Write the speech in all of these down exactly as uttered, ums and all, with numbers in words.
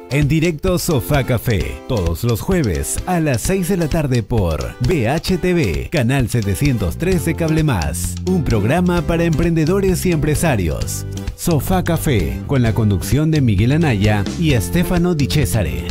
En directo Sofá Café, todos los jueves a las seis de la tarde por B H T V, canal setecientos tres de Cable Más. Un programa para emprendedores y empresarios. Sofá Café, con la conducción de Miguel Anaya y Stefano Di Cesare.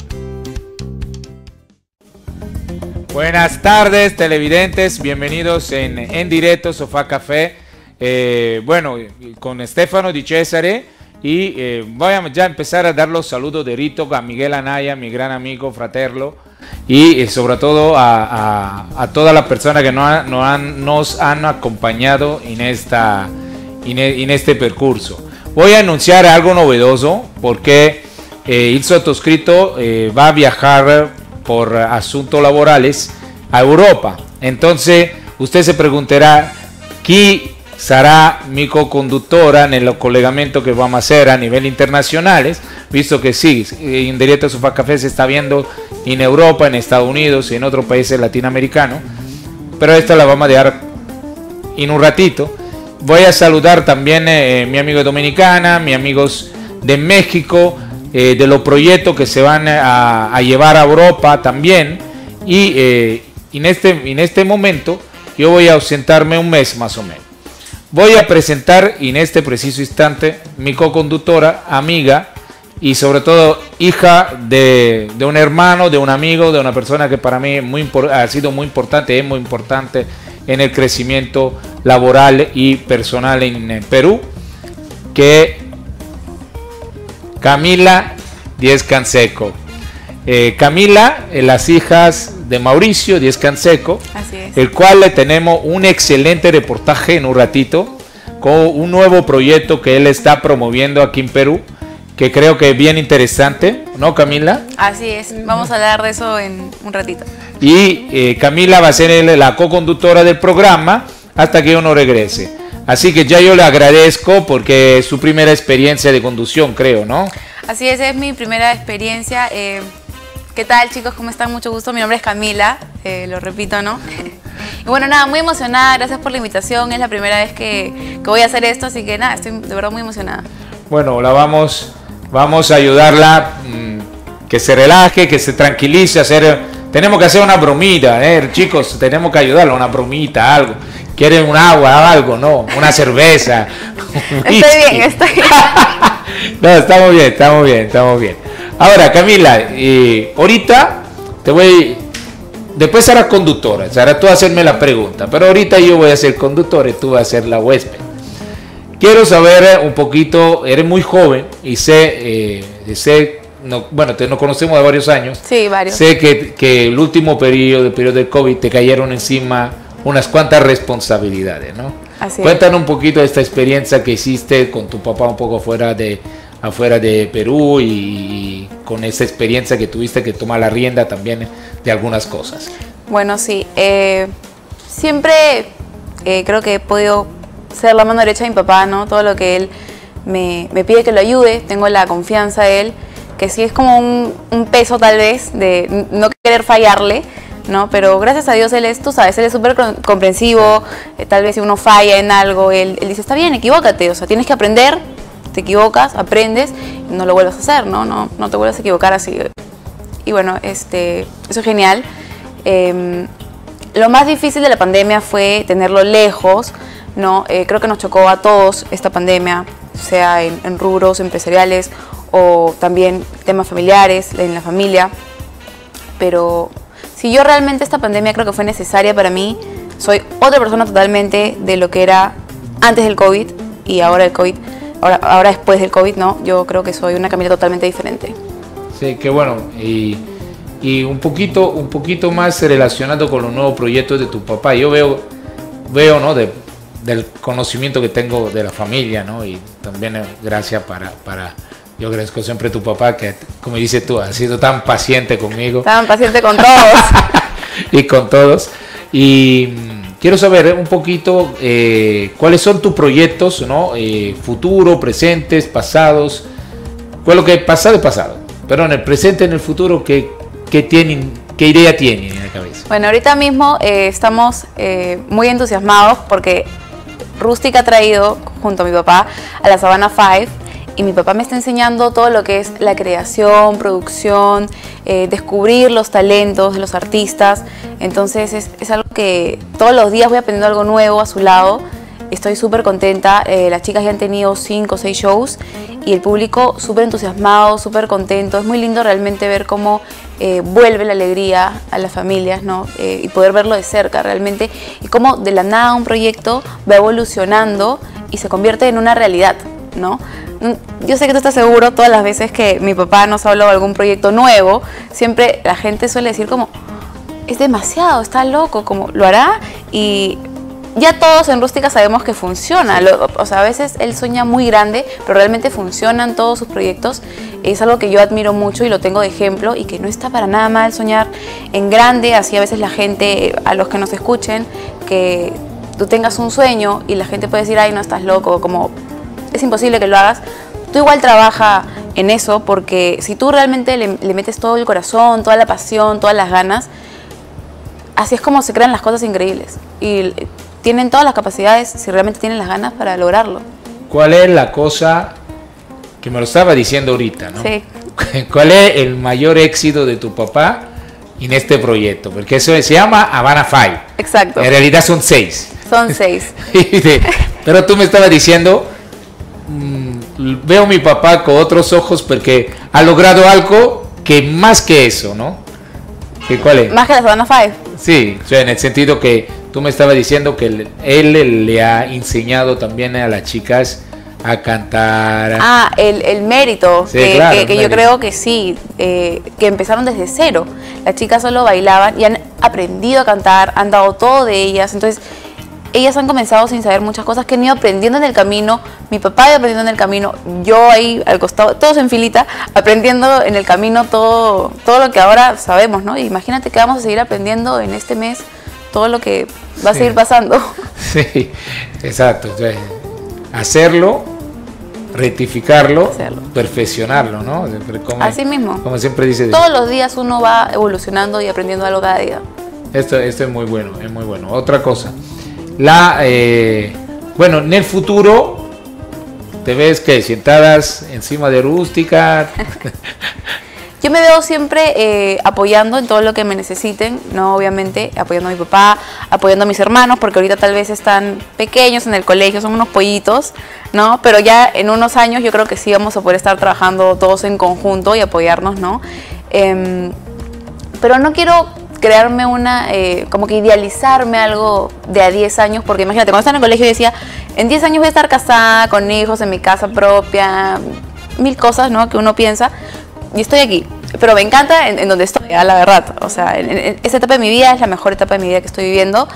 Buenas tardes, televidentes, bienvenidos en, en directo Sofá Café. Eh, bueno, con Stefano Di Cesare. Y eh, voy a ya empezar a dar los saludos de rito a Miguel Anaya, mi gran amigo, fraterno, y eh, sobre todo a, a, a todas las personas que no ha, no han, nos han acompañado en, esta, en, en este percurso. Voy a anunciar algo novedoso porque eh, il sottoscritto eh, va a viajar por asuntos laborales a Europa. Entonces usted se preguntará, ¿qué sarà mi co-conductora nel collegamento che vamos a hacer a nivel internacionales, visto que sí, en directo Sofá Café se está viendo en Europa, en Estados Unidos y en otros países latinoamericanos, pero esta la vamos a dejar en un ratito. Voy a saludar también a eh, mi amigo de Dominicana, mis amigos de México, eh, de los proyectos que se van a, a llevar a Europa también, y eh, en, este, en este momento yo voy a ausentarme un mes más o menos. Voy a presentar en este preciso instante mi co-conductora, amiga y sobre todo hija de, de un hermano, de un amigo, de una persona que para mí muy, ha sido muy importante, es muy importante en el crecimiento laboral y personal en Perú, que Camila Díez Canseco. Eh, Camila, eh, las hijas de Mauricio Díez Canseco, Así es. El cual le tenemos un excelente reportaje en un ratito, con un nuevo proyecto que él está promoviendo aquí en Perú, que creo que es bien interesante, ¿no, Camila? Así es, vamos a hablar de eso en un ratito. Y eh, Camila va a ser el, la co-conductora del programa hasta que yo no regrese. Así que ya yo le agradezco porque es su primera experiencia de conducción, creo, ¿no? Así es, es mi primera experiencia. Eh, ¿Qué tal, chicos? ¿Cómo están? Mucho gusto. Mi nombre es Camila, eh, lo repito, ¿no? Y bueno, nada, muy emocionada. Gracias por la invitación. Es la primera vez que, que voy a hacer esto, así que nada, estoy de verdad muy emocionada. Bueno, la vamos, vamos a ayudarla, mmm, que se relaje, que se tranquilice. Hacer, tenemos que hacer una bromita, ¿eh? Chicos, tenemos que ayudarla, una bromita, algo. ¿Quieren un agua, algo? No, una cerveza. Estoy bien, estoy bien. No, estamos bien, estamos bien, estamos bien. Ahora, Camila, eh, ahorita te voy, después serás conductora, serás tú a hacerme la pregunta, pero ahorita yo voy a ser conductor y tú vas a ser la huésped. Quiero saber un poquito, eres muy joven y sé, eh, sé no, bueno, te nos conocemos de varios años. Sí, varios. Sé que, que el último periodo, el periodo del COVID, te cayeron encima unas cuantas responsabilidades, ¿no? Así es. Cuéntanos un poquito de esta experiencia que hiciste con tu papá un poco fuera de... afuera de Perú y con esa experiencia que tuviste que tomar la rienda también de algunas cosas. Bueno, sí, eh, siempre eh, creo que he podido ser la mano derecha de mi papá, ¿no? Todo lo que él me, me pide que lo ayude, tengo la confianza de él, que sí es como un, un peso tal vez de no querer fallarle, ¿no? Pero gracias a Dios él es, tú sabes, él es súper comprensivo, eh, tal vez si uno falla en algo, él, él dice, está bien, equivócate, o sea, tienes que aprender. Te equivocas, aprendes, y no lo vuelvas a hacer, ¿no? No, no te vuelvas a equivocar así. Y bueno, este, eso es genial. Eh, lo más difícil de la pandemia fue tenerlo lejos, ¿no? Eh, creo que nos chocó a todos esta pandemia, sea en, en rubros empresariales o también temas familiares, en la familia. Pero si yo realmente esta pandemia creo que fue necesaria para mí, soy otra persona totalmente de lo que era antes del COVID y ahora el COVID. Ahora, ahora después del COVID, no, yo creo que soy una Camila totalmente diferente. Sí, qué bueno. Y, y un poquito, un poquito más relacionado con los nuevos proyectos de tu papá. Yo veo, veo, ¿no? De, del conocimiento que tengo de la familia, ¿no? Y también gracias para, para, yo agradezco siempre a tu papá que, como dices tú, ha sido tan paciente conmigo. Tan paciente con todos. Y con todos. Y quiero saber un poquito eh, cuáles son tus proyectos, ¿no? Eh, futuro, presentes, pasados. Pues lo que es pasado es pasado. Pero en el presente, en el futuro, ¿qué, qué, tienen, qué idea tienen en la cabeza? Bueno, ahorita mismo eh, estamos eh, muy entusiasmados porque Rustic ha traído, junto a mi papá, a la Sabana Five. y mi papá me está enseñando todo lo que es la creación, producción, eh, descubrir los talentos de los artistas. Entonces es, es algo que todos los días voy aprendiendo algo nuevo a su lado. Estoy súper contenta, eh, las chicas ya han tenido cinco o seis shows y el público súper entusiasmado, súper contento. Es muy lindo realmente ver cómo eh, vuelve la alegría a las familias, ¿no? Eh, y poder verlo de cerca realmente, y cómo de la nada un proyecto va evolucionando y se convierte en una realidad, ¿no? Yo sé que tú estás seguro, todas las veces que mi papá nos habla de algún proyecto nuevo, siempre la gente suele decir como, es demasiado, está loco, como lo hará, y ya todos en Rústica sabemos que funciona. Lo, o sea, a veces él sueña muy grande, pero realmente funcionan todos sus proyectos. Es algo que yo admiro mucho y lo tengo de ejemplo, y que no está para nada mal soñar en grande. Así a veces la gente, a los que nos escuchen, que tú tengas un sueño y la gente puede decir, ay, no, estás loco, como es imposible que lo hagas. Tú igual trabaja en eso, porque si tú realmente le, le metes todo el corazón, toda la pasión, todas las ganas, así es como se crean las cosas increíbles. Y tienen todas las capacidades, si realmente tienen las ganas, para lograrlo. ¿Cuál es la cosa que me lo estaba diciendo ahorita, ¿no? Sí. ¿Cuál es el mayor éxito de tu papá en este proyecto? Porque eso se llama Havana Five. Exacto. En realidad son seis. Son seis. Pero tú me estabas diciendo, mmm, veo a mi papá con otros ojos porque ha logrado algo que más que eso, ¿no? ¿Y cuál es? Más que la Havana Five. Sí, o sea, en el sentido que tú me estabas diciendo que él, él le ha enseñado también a las chicas a cantar. Ah, el, el mérito, sí, que, claro, que, el que mérito. yo creo que sí, eh, que empezaron desde cero. Las chicas solo bailaban y han aprendido a cantar, han dado todo de ellas. Entonces, ellas han comenzado sin saber muchas cosas que han ido aprendiendo en el camino. Mi papá iba aprendiendo en el camino, yo ahí al costado, todos en filita, aprendiendo en el camino todo, todo lo que ahora sabemos, ¿no? Imagínate que vamos a seguir aprendiendo en este mes todo lo que va a sí. seguir pasando. Sí, exacto. O sea, hacerlo, rectificarlo, hacerlo. perfeccionarlo, ¿no? Como, Así mismo. Como siempre dice. Todos los días uno va evolucionando y aprendiendo algo cada día. Esto, esto es muy bueno, es muy bueno. Otra cosa, la, eh, bueno, en el futuro, ¿te ves que sentadas encima de Rústica? Yo me veo siempre eh, apoyando en todo lo que me necesiten, ¿no? Obviamente, apoyando a mi papá, apoyando a mis hermanos, porque ahorita tal vez están pequeños en el colegio, son unos pollitos, ¿no? Pero ya en unos años yo creo que sí vamos a poder estar trabajando todos en conjunto y apoyarnos, ¿no? Eh, pero no quiero crearme una, eh, como que idealizarme algo de a diez años, porque imagínate, cuando estaba en el colegio yo decía, en diez años voy a estar casada, con hijos, en mi casa propia, mil cosas, ¿no? Que uno piensa, y estoy aquí. Pero me encanta en, en donde estoy, la verdad. O sea, en, en esa etapa de mi vida es la mejor etapa de mi vida que estoy viviendo.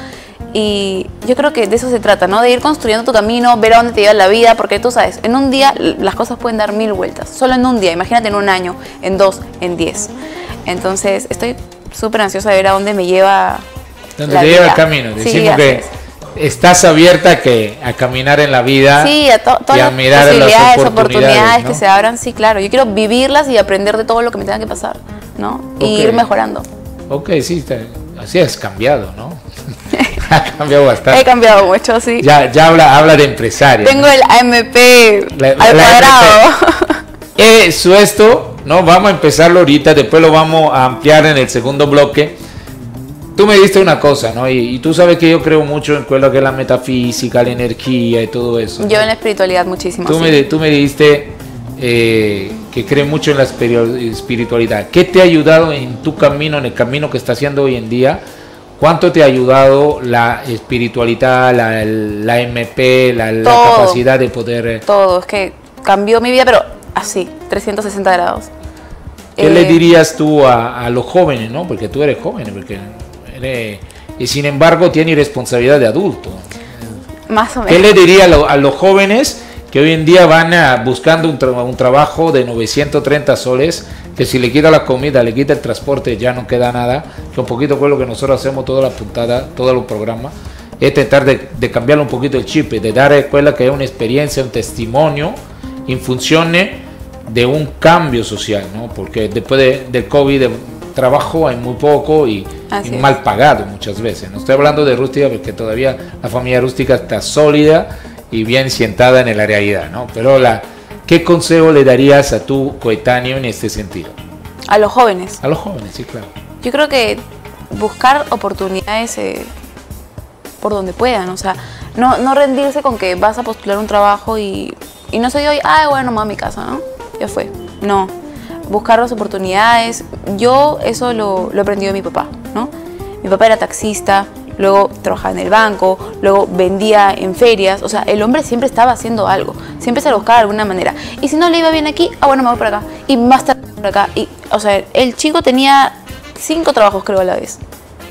Y yo creo que de eso se trata, ¿no? De ir construyendo tu camino, ver a dónde te lleva la vida, porque tú sabes, en un día las cosas pueden dar mil vueltas. Solo en un día, imagínate en un año, en dos, en diez. Entonces, estoy súper ansiosa de ver a dónde me lleva ¿Dónde la te vida. lleva el camino? Decimos sí, que es. estás abierta que, a caminar en la vida, sí, a to todas y a las mirar posibilidades, las oportunidades, oportunidades, ¿no? que se abran, sí, claro. Yo quiero vivirlas y aprender de todo lo que me tenga que pasar, ¿no? Y Okay. ir mejorando. Ok, sí, está, así has cambiado, ¿no? Ha cambiado bastante. He cambiado mucho, sí. Ya, ya habla, habla de empresaria. Tengo ¿no? el A M P La- al la cuadrado. Eso, esto, ¿no? Vamos a empezarlo ahorita, después lo vamos a ampliar en el segundo bloque. Tú me diste una cosa, ¿no? Y, y tú sabes que yo creo mucho en lo que es la metafísica, la energía y todo eso, ¿no? Yo en la espiritualidad muchísimo. Tú, sí. me, tú me diste eh, que crees mucho en la espiri- espiritualidad. ¿Qué te ha ayudado en tu camino, en el camino que estás haciendo hoy en día? ¿Cuánto te ha ayudado la espiritualidad, la, la M P, la, la Todo. capacidad de poder... eh, Todo, es que cambió mi vida, pero así, trescientos sesenta grados. ¿Qué Eh, le dirías tú a, a los jóvenes, no? Porque tú eres joven, porque eres, y sin embargo tienes responsabilidad de adulto. Más o menos. ¿Qué le diría a, lo- a los jóvenes que hoy en día van a, buscando un, tra- un trabajo de novecientos treinta soles, que si le quita la comida, le quita el transporte, ya no queda nada? Que un poquito fue lo que nosotros hacemos toda la puntada, todos los programas, es tratar de, de cambiar un poquito el chip, de dar a la escuela que es una experiencia, un testimonio en función de un cambio social, ¿no? Porque después de, del COVID de trabajo hay muy poco y, Así y es. mal pagado muchas veces. No estoy hablando de Rústica porque todavía la familia Rústica está sólida y bien sentada en la realidad, ¿no? Pero la, ¿qué consejo le darías a tu coetáneo en este sentido? A los jóvenes. A los jóvenes, sí, claro. Yo creo que buscar oportunidades eh, por donde puedan, o sea, no, no rendirse con que vas a postular un trabajo y, y no se dio hoy, ay, bueno, me voy a mi casa, ¿no? Ya fue. No, buscar las oportunidades. Yo eso lo, lo he aprendido de mi papá, ¿no? Mi papá era taxista, luego trabajaba en el banco, luego vendía en ferias, o sea, el hombre siempre estaba haciendo algo, siempre se lo buscaba de alguna manera. Y si no le iba bien aquí, ah, bueno, me voy por acá, y más tarde por acá. Y, o sea, el chico tenía cinco trabajos, creo, a la vez.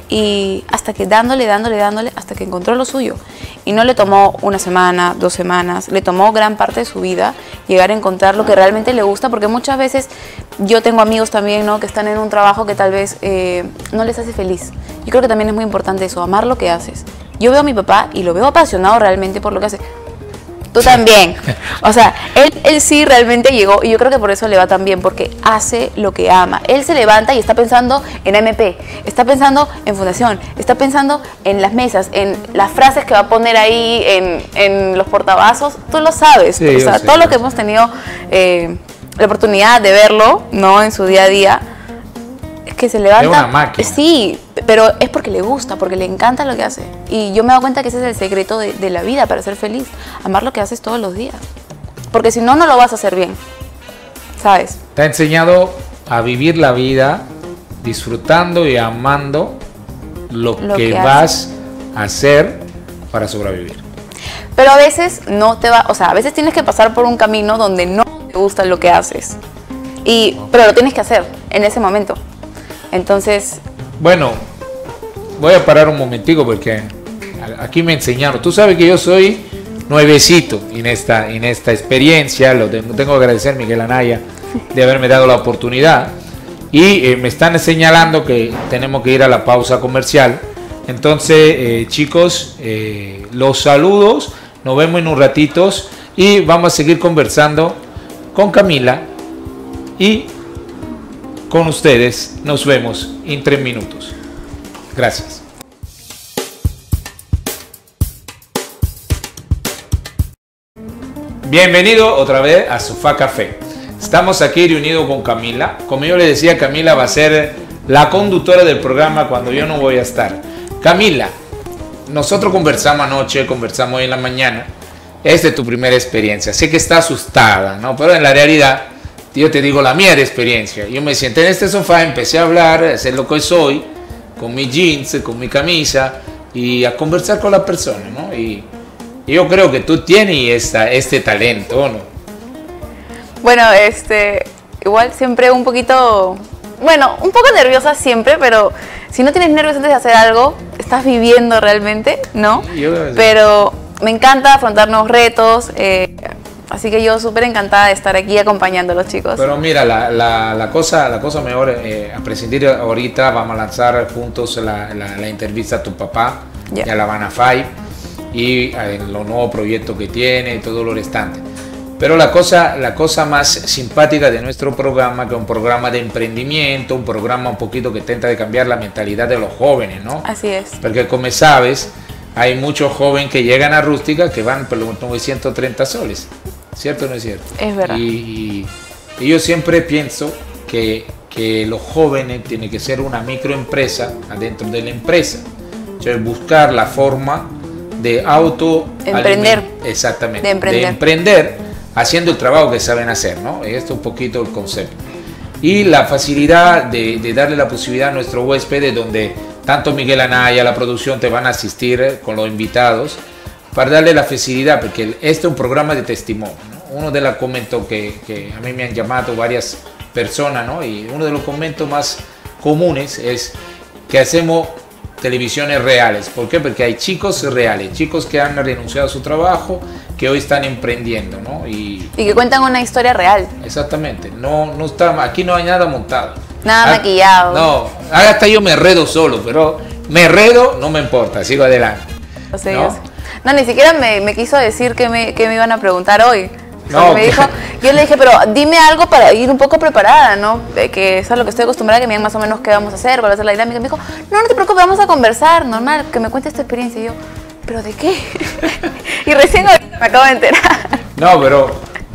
Y hasta que dándole, dándole, dándole, hasta que encontró lo suyo. Y no le tomó una semana, dos semanas, le tomó gran parte de su vida llegar a encontrar lo que realmente le gusta, porque muchas veces yo tengo amigos también, ¿no?, que están en un trabajo que tal vez eh, no les hace feliz. Yo creo que también es muy importante eso, amar lo que haces. Yo veo a mi papá y lo veo apasionado realmente por lo que hace. Tú también. O sea, él, él sí realmente llegó y yo creo que por eso le va tan bien, porque hace lo que ama. Él se levanta y está pensando en A M P, está pensando en fundación, está pensando en las mesas, en las frases que va a poner ahí en, en los portavasos. Tú lo sabes. Sí, o sea, sé, todo lo sé. que hemos tenido eh, la oportunidad de verlo, ¿no?, en su día a día, es que se levanta. Es una máquina. Sí, pero es porque le gusta, porque le encanta lo que hace. Y yo me he dado cuenta que ese es el secreto de, de la vida para ser feliz. Amar lo que haces todos los días. Porque si no, no lo vas a hacer bien. ¿Sabes? Te ha enseñado a vivir la vida disfrutando y amando lo, Lo que, que vas a hacer para sobrevivir. Pero a veces no te va, o sea, a veces tienes que pasar por un camino donde no te gusta lo que haces. Y, pero lo tienes que hacer en ese momento. Entonces, Bueno, voy a parar un momentico porque aquí me enseñaron. Tú sabes que yo soy nuevecito en esta, en esta experiencia. Lo tengo, tengo que agradecer a Miguel Anaya de haberme dado la oportunidad. Y eh, me están señalando que tenemos que ir a la pausa comercial. Entonces, eh, chicos, eh, los saludos. Nos vemos en un ratito y vamos a seguir conversando con Camila y con ustedes. Nos vemos en tres minutos. Gracias. Bienvenido otra vez a Sofá Café. Estamos aquí reunidos con Camila. Como yo le decía, Camila va a ser la conductora del programa cuando yo no voy a estar. Camila, nosotros conversamos anoche, conversamos hoy en la mañana. Esta es tu primera experiencia. Sé que está asustada, ¿no? Pero en la realidad, yo te digo la mía de experiencia. Yo me senté en este sofá, empecé a hablar, a hacer lo que soy, con mis jeans, con mi camisa, y a conversar con la persona, ¿no? Y, y yo creo que tú tienes esta, este talento, ¿no? bueno, este, igual siempre un poquito, bueno, un poco nerviosa siempre, pero si no tienes nervios antes de hacer algo, estás viviendo realmente, ¿no? Yo- Pero me encanta afrontar nuevos retos, eh, así que yo súper encantada de estar aquí acompañando a los chicos. Pero mira, la, la, la, cosa, la cosa mejor, eh, a prescindir ahorita, vamos a lanzar juntos la, la, la entrevista a tu papá, Ya. y a la Habana Five, y a los nuevos proyectos que tiene y todo lo restante. Pero la cosa, la cosa más simpática de nuestro programa, que es un programa de emprendimiento, un programa un poquito que intenta de cambiar la mentalidad de los jóvenes, ¿no? Así es. Porque como sabes, hay muchos jóvenes que llegan a Rústica que van por los novecientos treinta soles. ¿Cierto o no es cierto? Es verdad. Y, y- y yo siempre pienso que, que los jóvenes tienen que ser una microempresa adentro de la empresa. Entonces, buscar la forma de auto... Emprender. Exactamente. De emprender. De emprender haciendo el trabajo que saben hacer, ¿no? Esto es un poquito el concepto. Y la facilidad de, de darle la posibilidad a nuestros huéspedes, donde tanto Miguel Anaya, la producción, te van a asistir eh, con los invitados, para darle la facilidad, porque este es un programa de testimonio, ¿no? Uno de los comentos que, que a mí me han llamado varias personas, ¿no? Y uno de los comentos más comunes es que hacemos televisiones reales. ¿Por qué? Porque hay chicos reales, chicos que han renunciado a su trabajo, que hoy están emprendiendo, ¿no? Y Y que cuentan una historia real. exactamente, no, no está, aquí no hay nada montado. Nada Ah, maquillado. No, hasta yo me enredo solo, pero me enredo, no me importa, sigo adelante. O sea, ¿No? yo sé. No, ni siquiera me, me quiso decir que me, que me iban a preguntar hoy. No, Porque me dijo, claro. yo le dije, pero dime algo para ir un poco preparada, ¿no? De que es a lo que estoy acostumbrada, que me digan más o menos qué vamos a hacer, cuál va a ser la dinámica. Me dijo, no, no te preocupes, vamos a conversar, normal, que me cuentes tu experiencia. Y yo, ¿pero de qué? Y recién ahorita me acabo de enterar. No, pero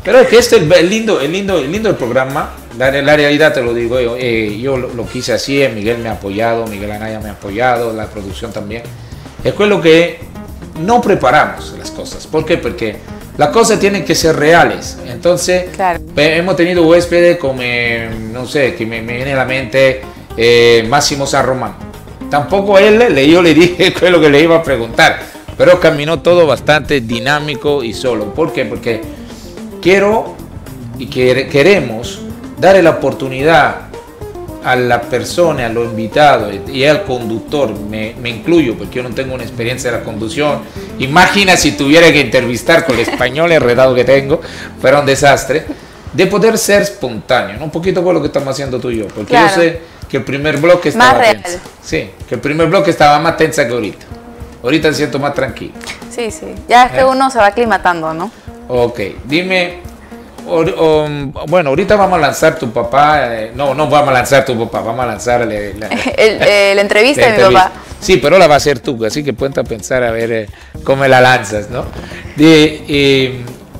Pero es que este es el lindo, el lindo, el lindo del programa. La, la realidad te lo digo yo, eh, yo lo, lo quise así, eh, Miguel me ha apoyado, Miguel Anaya me ha apoyado, la producción también. Es quello que no preparamos las cosas. ¿Por qué? Porque las cosas tienen que ser reales. Entonces, claro. hemos tenido huéspedes como, eh, no sé, que me, me viene a la mente eh, Máximo San Román. Tampoco él, le, yo le dije lo que le iba a preguntar, pero caminó todo bastante dinámico y solo. ¿Por qué? Porque quiero y que, queremos darle la oportunidad a la persona, a los invitados y al conductor, me, me incluyo porque yo no tengo una experiencia de la conducción. Imagina si tuviera que entrevistar con el español enredado que tengo, fuera un desastre, de poder ser espontáneo, ¿no? Un poquito con lo que estamos haciendo tú y yo, porque claro. Yo sé que el primer bloque estaba más tensa. Sí, que el primer bloque estaba más tensa que ahorita. Ahorita me siento más tranquilo. Sí, sí, ya es que ¿Eh? uno se va aclimatando, ¿no? Ok, dime... O, o, bueno, ahorita vamos a lanzar tu papá, eh, no, no vamos a lanzar tu papá, vamos a lanzar la, la, el, eh, la entrevista la de entrevista. mi papá. Sí, pero la va a hacer tú, así que ponte a pensar a ver eh, cómo la lanzas, ¿no? De, eh,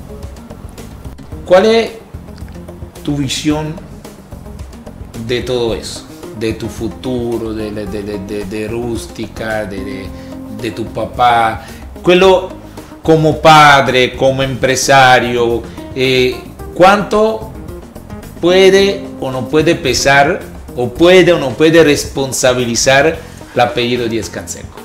¿Cuál es tu visión de todo eso? De tu futuro, de, de, de, de, de Rústica, de, de, de tu papá, quello como padre, como empresario, eh, ¿cuánto puede o no puede pesar o puede o no puede responsabilizar el apellido Diez-Canseco?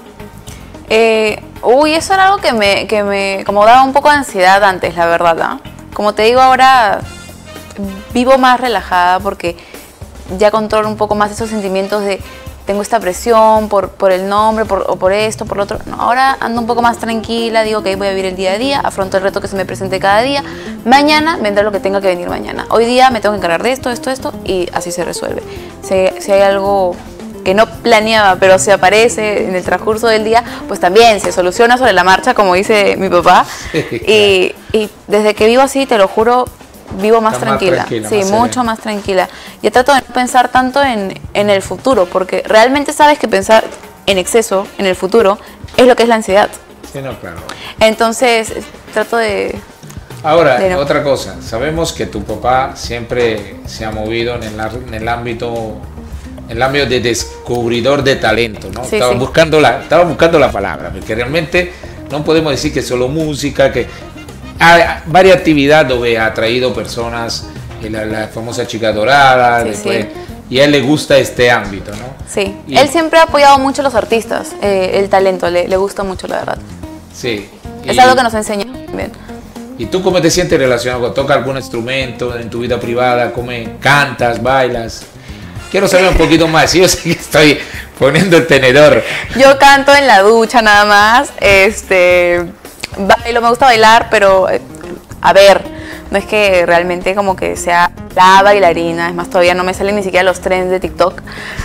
Eh, uy, eso era algo que me, que me como daba un poco de ansiedad antes, la verdad, ¿no? Como te digo, ahora vivo más relajada porque ya controlo un poco más esos sentimientos de tengo esta presión por, por el nombre, por, o por esto, por lo otro. No, ahora ando un poco más tranquila, digo que voy a vivir el día a día, afronto el reto que se me presente cada día. Mañana vendrá lo que tenga que venir mañana. Hoy día me tengo que encargar de esto, esto, esto, y así se resuelve. Si, si hay algo que no planeaba, pero se aparece en el transcurso del día, pues también se soluciona sobre la marcha, como dice mi papá. y, y desde que vivo así, te lo juro, vivo más tranquila, más tranquila, sí, más mucho más tranquila. Yo trato de no pensar tanto en, en el futuro, porque realmente sabes que pensar en exceso en el futuro es lo que es la ansiedad. Sí, no, claro. Entonces, trato de... Ahora, de no. otra cosa, sabemos que tu papá siempre se ha movido en el, en el ámbito... en el ámbito de descubridor de talento, ¿no? Sí, estaba, sí. Buscando la, estaba buscando la palabra, porque realmente no podemos decir que solo música, que... Hay varias actividades donde ha traído personas, la, la famosa Chica Dorada, sí, después, sí. Y a él le gusta este ámbito, ¿no? Sí, y él siempre ha apoyado mucho a los artistas, eh, el talento, le, le gusta mucho, la verdad. Sí. Es y, algo que nos enseña también. ¿Y tú cómo te sientes relacionado con tocar algún instrumento en tu vida privada? ¿Cómo cantas, bailas? Quiero saber un poquito más, yo sé que estoy poniendo el tenedor. Yo canto en la ducha nada más, este... bailo, me gusta bailar, pero a ver, no es que realmente como que sea la bailarina, es más, todavía no me salen ni siquiera los trends de TikTok.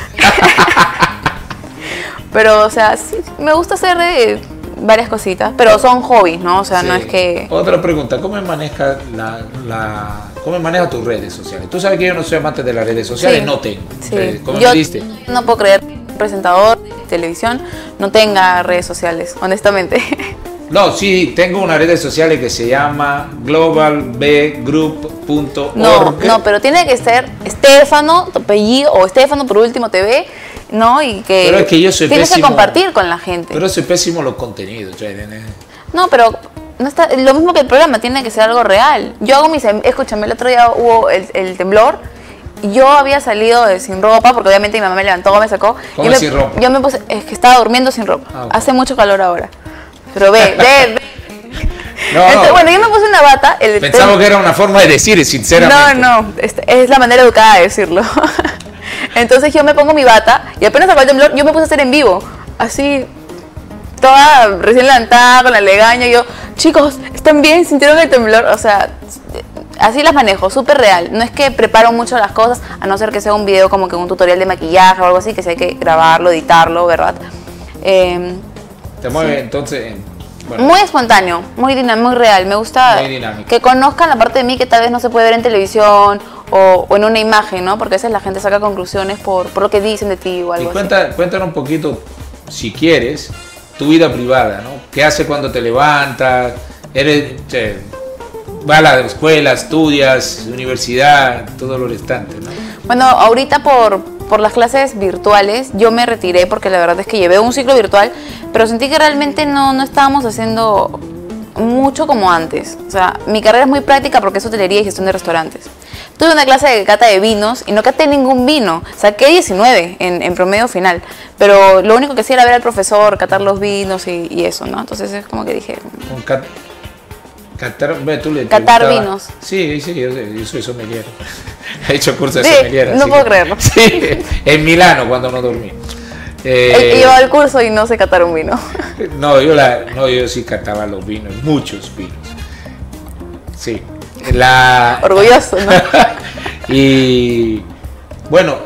Pero, o sea, sí, me gusta hacer eh, varias cositas, pero son hobbies, ¿no? O sea, sí. No es que... Otra pregunta, ¿cómo manejas la, la, cómo manejas tus redes sociales? Tú sabes que yo no soy amante de las redes sociales, sí. No tengo. Sí. ¿Cómo yo me diste? No puedo creer que un presentador de televisión no tenga redes sociales, honestamente. No, sí, tengo una red social que se llama global b group punto org. No, no, pero tiene que ser Estefano, tu apellido, o Estefano por último T V, ¿no? Y que, pero es que yo soy tienes pésimo, que compartir con la gente. Pero soy pésimo los contenidos. No, pero no está, lo mismo que el programa, tiene que ser algo real. Yo hago mis... Escúchame, el otro día hubo el, el temblor. Yo había salido de, sin ropa, porque obviamente mi mamá me levantó, me sacó. ¿Cómo me, sin ropa? Yo me puse, es que estaba durmiendo sin ropa. Ah, okay. Hace mucho calor ahora. Pero ve, ve, ve. No, Entonces, no. Bueno, yo me puse una bata. El, Pensaba el, que era una forma de decir, sinceramente. No, no, es, es la manera educada de decirlo. Entonces yo me pongo mi bata y apenas acabó el temblor, yo me puse a hacer en vivo. Así, toda recién levantada, con la legaña. Y yo, chicos, ¿están bien? ¿Sintieron el temblor? O sea, así las manejo, súper real. No es que preparo mucho las cosas, a no ser que sea un video como que un tutorial de maquillaje o algo así, que sí hay que grabarlo, editarlo, ¿verdad? Eh, Te mueve, sí. Entonces... Bueno. Muy espontáneo, muy dinámico, muy real. Me gusta que conozcan la parte de mí que tal vez no se puede ver en televisión o, o en una imagen, ¿no? Porque a veces la gente saca conclusiones por, por lo que dicen de ti o algo y cuenta, así. Cuéntanos un poquito, si quieres, tu vida privada, ¿no? ¿Qué haces cuando te levantas? ¿Eres, che, va a la escuela, estudias, universidad, todo lo restante, ¿no? Bueno, ahorita por, por las clases virtuales yo me retiré porque la verdad es que llevé un ciclo virtual, pero sentí que realmente no, no estábamos haciendo mucho como antes. O sea, mi carrera es muy práctica porque es hotelería y gestión de restaurantes. Tuve una clase de cata de vinos y no caté ningún vino. Saqué diecinueve en, en promedio final. Pero lo único que hacía era ver al profesor, catar los vinos y, y eso, ¿no? Entonces es como que dije... Con cat, catar, ve, tú le, catar vinos. Sí, sí, yo, yo soy sommelier. He hecho cursos de Sí, sommelier. no puedo que, creerlo. Sí, en Milano cuando no dormí. Eh, el que llevaba el curso y no sé catar un vino. No, yo, la, no, yo sí cataba los vinos, muchos vinos. Sí. La... Orgulloso, ¿no? Y bueno,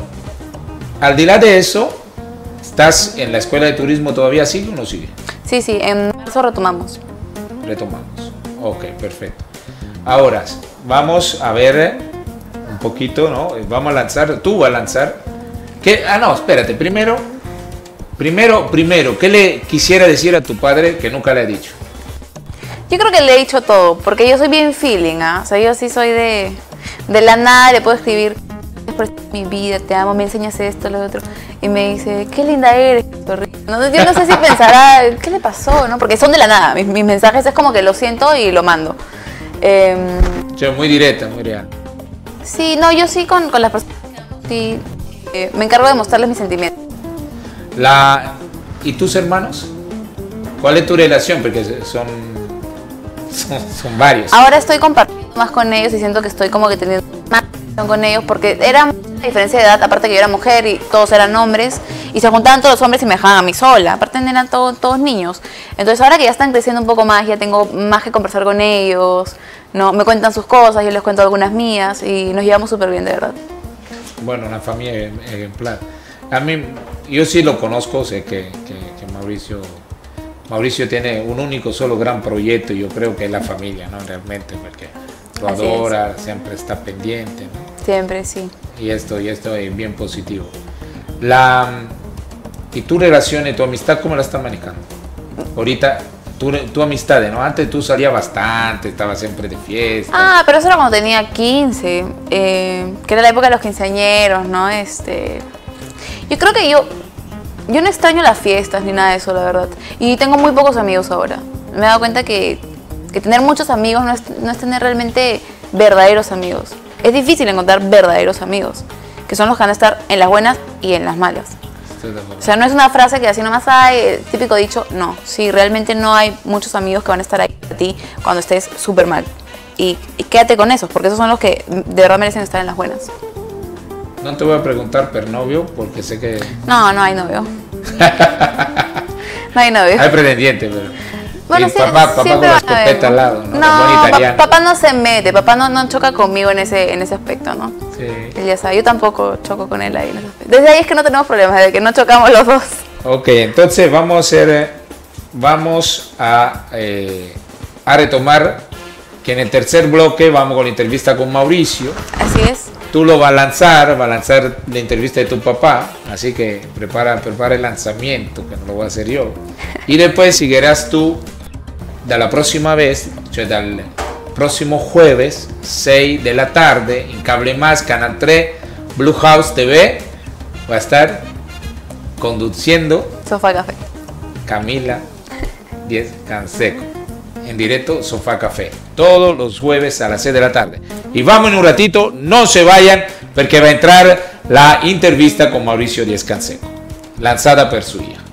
al delante de eso, ¿estás en la escuela de turismo todavía? ¿Sigue o no sigue? Sí, sí, en marzo retomamos. Retomamos. Ok, perfecto. Ahora, vamos a ver un poquito, ¿no? Vamos a lanzar, tú vas a lanzar. ¿Qué? Ah, no, espérate, primero, primero, primero, ¿qué le quisiera decir a tu padre que nunca le ha dicho? Yo creo que le he dicho todo, porque yo soy bien feeling, ¿ah? O sea, yo sí soy de, de la nada, le puedo escribir, por mi vida, te amo, me enseñas esto, lo otro, y me dice, qué linda eres, no, yo no sé si pensará, ¿qué le pasó? ¿No? Porque son de la nada, mis, mis mensajes es como que lo siento y lo mando. Eh, Yo, muy directa, muy real. Sí, no, yo sí con, con las personas, sí, eh, me encargo de mostrarles mis sentimientos. La, ¿Y tus hermanos? ¿Cuál es tu relación? Porque son... Son, son varios. Ahora estoy compartiendo más con ellos y siento que estoy como que teniendo más relación con ellos porque era una diferencia de edad, aparte que yo era mujer y todos eran hombres y se juntaban todos los hombres y me dejaban a mí sola, aparte eran todo, todos niños. Entonces ahora que ya están creciendo un poco más, ya tengo más que conversar con ellos, no me cuentan sus cosas, yo les cuento algunas mías y nos llevamos súper bien, de verdad. Bueno, una familia ejemplar. A mí, yo sí lo conozco, sé que, que, que Mauricio... Mauricio tiene un único solo gran proyecto, yo creo que es la familia, ¿no? Realmente, porque lo Así adora, es. Siempre está pendiente, ¿no? Siempre, sí. Y esto, y esto es bien positivo. La, ¿Y tu relación y tu amistad cómo la estás manejando? Ahorita, tu, tu amistad, ¿no? Antes tú salías bastante, estabas siempre de fiesta. Ah, pero eso era cuando tenía quince, eh, que era la época de los quinceañeros, ¿no? Este, yo creo que yo... Yo no extraño las fiestas ni nada de eso, la verdad. Y tengo muy pocos amigos ahora. Me he dado cuenta que, que tener muchos amigos no es, no es tener realmente verdaderos amigos. Es difícil encontrar verdaderos amigos, que son los que van a estar en las buenas y en las malas. O sea, no es una frase que así nomás hay, típico dicho, no. Sí, realmente no hay muchos amigos que van a estar ahí para ti cuando estés súper mal. Y, y quédate con esos, porque esos son los que de verdad merecen estar en las buenas. No te voy a preguntar per novio, porque sé que... No, no hay novio. No hay novio. Hay pretendiente, pero... Bueno, y sí, papá, papá con la escopeta al lado, ¿no? No, pa papá no se mete, papá no, no choca conmigo en ese, en ese aspecto, ¿no? Sí. Él ya sabe, yo tampoco choco con él ahí en ese aspecto. Desde ahí es que no tenemos problemas, desde que no chocamos los dos. Ok, entonces vamos a hacer... Vamos a, eh, a retomar que en el tercer bloque vamos con la entrevista con Mauricio. Así es. Tú lo vas a lanzar, va a lanzar la entrevista de tu papá, así que prepara, prepara el lanzamiento, que no lo voy a hacer yo. Y después seguirás tú de la próxima vez, o sea, del próximo jueves, seis de la tarde, en Cable Más, Canal tres, Blue House T V, va a estar conduciendo Sofá Café. Camila Diez Canseco. En directo, Sofá Café, todos los jueves a las seis de la tarde. Y vamos en un ratito, no se vayan, porque va a entrar la entrevista con Mauricio Diez Canseco, lanzada por su hija.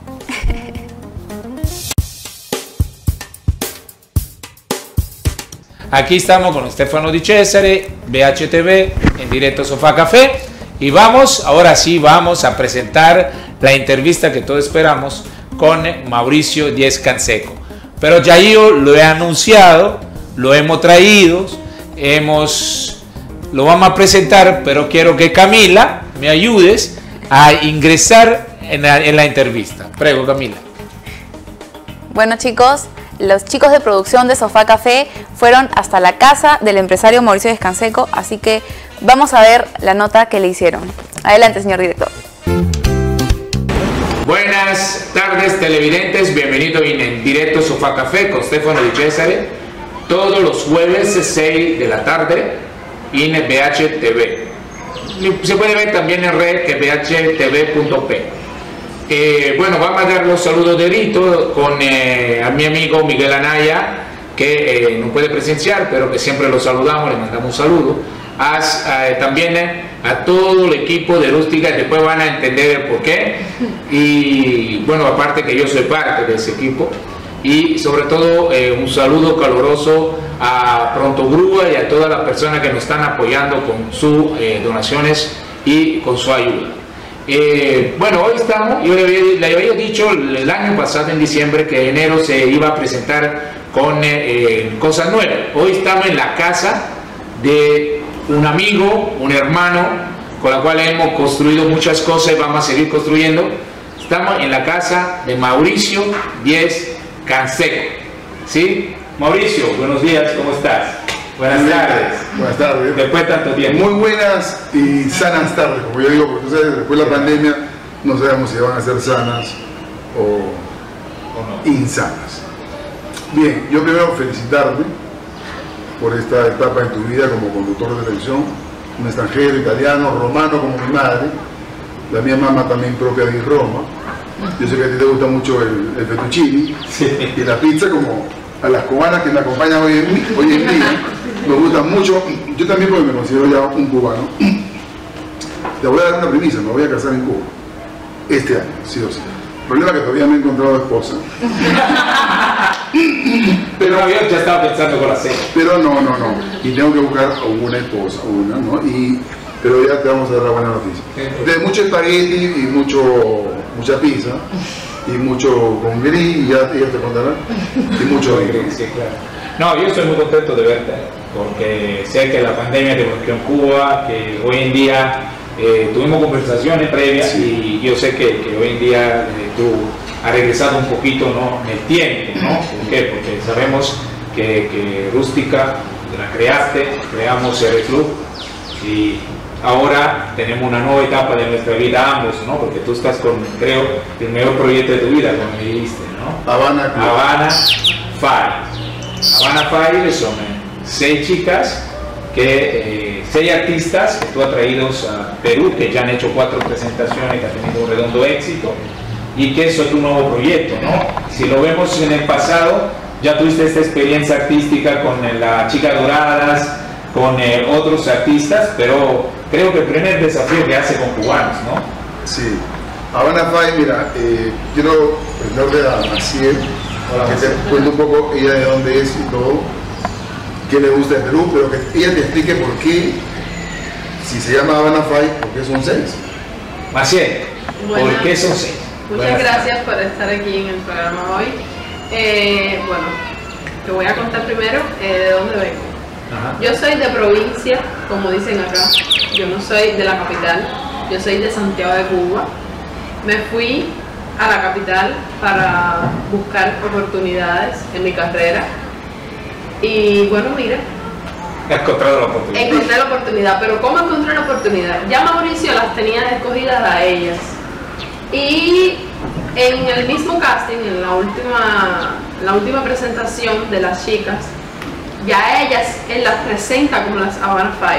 Aquí estamos con Stefano Di Cesare, B H T V, en directo Sofá Café. Y vamos, ahora sí, vamos a presentar la entrevista que todos esperamos con Mauricio Diez Canseco. Pero ya yo lo he anunciado, lo hemos traído, hemos, lo vamos a presentar, pero quiero que Camila me ayudes a ingresar en la, en la entrevista. Prego, Camila. Bueno, chicos, los chicos de producción de Sofá Café fueron hasta la casa del empresario Mauricio Diez Canseco, así que vamos a ver la nota que le hicieron. Adelante, señor director. Buenas tardes, televidentes, bienvenido en, en directo Sofá Café con Stefano Di Cesare. todos los jueves seis de la tarde en B H T V. Se puede ver también en red que b h t v punto p. Eh, bueno, vamos a dar los saludos de rito con eh, a mi amigo Miguel Anaya, que eh, no puede presenciar, pero que siempre lo saludamos, le mandamos un saludo. A, a, también eh, a todo el equipo de Rústica, después van a entender el porqué. Y bueno, aparte que yo soy parte de ese equipo. Y sobre todo eh, un saludo caluroso a Pronto Grúa y a todas las personas que nos están apoyando con sus eh, donaciones y con su ayuda. Eh, bueno, hoy estamos, yo le había, le había dicho el año pasado en diciembre que enero se iba a presentar con eh, cosas nuevas. Hoy estamos en la casa de un amigo, un hermano, con la cual hemos construido muchas cosas y vamos a seguir construyendo. Estamos en la casa de Mauricio Díez Canseco, ¿sí? Mauricio, buenos días, ¿cómo estás? Buenas Muy tardes. Bien. Buenas tardes. Después de tanto tiempo. Muy buenas y sanas tardes, como yo digo, porque ustedes, después de la pandemia no sabemos si van a ser sanas o, ¿O no? insanas. Bien, yo primero felicitarte por esta etapa en tu vida como conductor de televisión, un extranjero, italiano, romano como mi madre, la mía mamá también propia de Roma. Yo sé que a ti te gusta mucho el, el fettuccine, sí, y la pizza, como a las cubanas que me acompañan hoy en, hoy en día, me gusta mucho. Yo también, porque me considero ya un cubano. Te voy a dar una premisa, me voy a casar en Cuba este año, sí o sí. El problema es que todavía no he encontrado esposa. Pero yo ya estaba pensando con la cena. Pero no, no, no. Y tengo que buscar una esposa, una, ¿no? Y, pero ya te vamos a dar la buena noticia. De mucho espagueti y mucho, mucha pizza, y mucho con gris, y ya, ya te contarán, y mucho gris. Sí, claro. No, yo estoy muy contento de verte, porque sé que la pandemia te bloqueó en Cuba, que hoy en día eh, tuvimos conversaciones previas, sí, y yo sé que, que hoy en día eh, tú has regresado un poquito, ¿no?, en el tiempo, ¿no? ¿Por qué? Porque sabemos que, que Rústica la creaste, creamos R Club, y ahora tenemos una nueva etapa de nuestra vida ambos, ¿no? Porque tú estás con, creo, el mejor proyecto de tu vida, como me dijiste, ¿no? Habana Club. Habana Five. Habana Five son eh, seis chicas, que, eh, seis artistas que tú has traído a Perú, que ya han hecho cuatro presentaciones, que han tenido un redondo éxito, y que eso es tu nuevo proyecto, ¿no? Si lo vemos en el pasado, ya tuviste esta experiencia artística con eh, las Chicas Doradas, con eh, otros artistas, pero creo que el primer desafío que hace con cubanos, ¿no? Sí. Habana Five, mira, eh, quiero presentarle a Maciel, que te cuente un poco ella de dónde es y todo, qué le gusta de Perú, pero que ella te explique por qué, si se llama Habana Five, por qué son seis. Maciel, Buenas, ¿por qué son seis? Muchas Buenas gracias por estar aquí en el programa hoy. Eh, bueno, te voy a contar primero eh, de dónde vengo. Ajá. Yo soy de provincia, como dicen acá. Yo no soy de la capital, yo soy de Santiago de Cuba. Me fui a la capital para buscar oportunidades en mi carrera. Y bueno, mira, He encontrado la oportunidad. encontré la oportunidad, pero ¿cómo encontré la oportunidad? Ya Mauricio las tenía escogidas a ellas. Y en el mismo casting, en la última, la última presentación de las chicas, ya ellas, él las presenta como las Habana Five.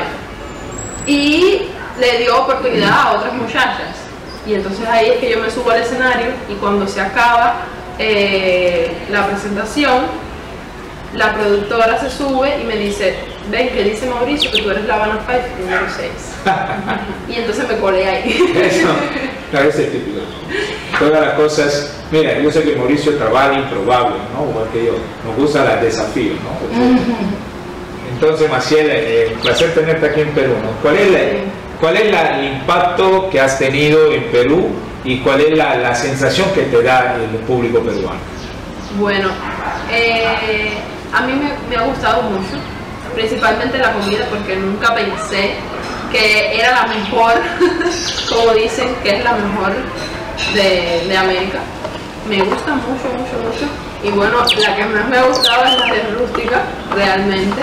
Y le dio oportunidad a otras muchachas. Y entonces ahí es que yo me subo al escenario, y cuando se acaba eh, la presentación, la productora se sube y me dice: ven, que dice Mauricio que tú eres la Habana Five número seis. Y entonces me colé ahí. Eso, claro, ese es típico. Todas las cosas, mira, yo sé que Mauricio trabaja improbable, ¿no? Igual que yo, nos gusta los desafíos, ¿no? Porque, entonces, Maciel, eh, un placer tenerte aquí en Perú, ¿no? ¿Cuál es, la, cuál es la, el impacto que has tenido en Perú y cuál es la, la sensación que te da el público peruano? Bueno, eh, a mí me, me ha gustado mucho, principalmente la comida, porque nunca pensé que era la mejor, como dicen, que es la mejor de, de América. Me gusta mucho, mucho, mucho. Y bueno, la que más me ha gustado es la de Rústica, realmente.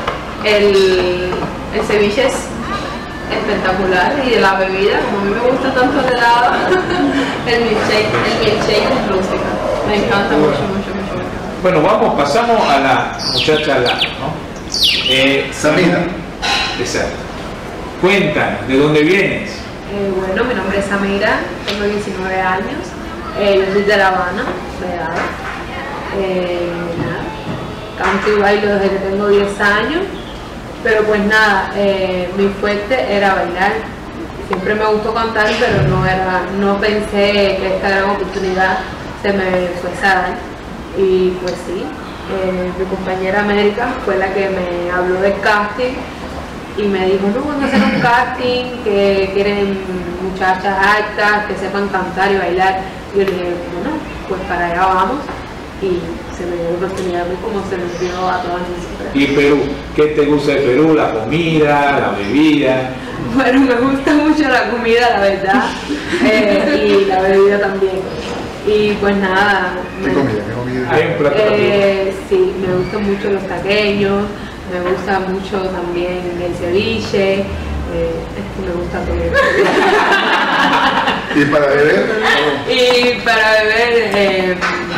El, el ceviche es espectacular, y de la bebida, como a mí me gusta tanto el helado, el milkshake, el milkshake es Rústica. Me encanta mucho, mucho, mucho. Bueno, vamos, pasamos a la muchacha al lado, ¿no? Eh, Samira. Exacto. Cuéntanos, ¿de dónde vienes? Eh, bueno, mi nombre es Samira, tengo diecinueve años, eh, yo soy de La Habana, ¿verdad? Eh, nada, canto y bailo desde que tengo diez años, pero pues nada, eh, mi fuerte era bailar. Siempre me gustó cantar, pero no, era, no pensé que esta gran oportunidad se me fuese a dar. Y pues sí, eh, mi compañera América fue la que me habló del casting y me dijo, no, vamos a hacer un casting que quieren muchachas altas, que sepan cantar y bailar. Y yo le dije, bueno, pues para allá vamos. Y se me dio la oportunidad, pues, como se nos dio a todas nosotras. ¿Y Perú? ¿Qué te gusta de Perú? ¿La comida, la bebida? Bueno, me gusta mucho la comida, la verdad, eh, y la bebida también. Y pues nada. ¿Qué me- comida? ¿Qué comida? Hay un plato Eh, sí, me gustan mucho los taqueños, me gusta mucho también el ceviche, eh, es que me gusta todo. ¿Y para beber? Y para beber, eh,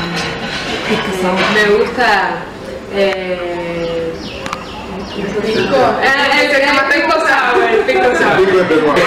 me gusta eh, Pisco. eh, el que se llama pisco sour, pisco sour. Pico de peruano.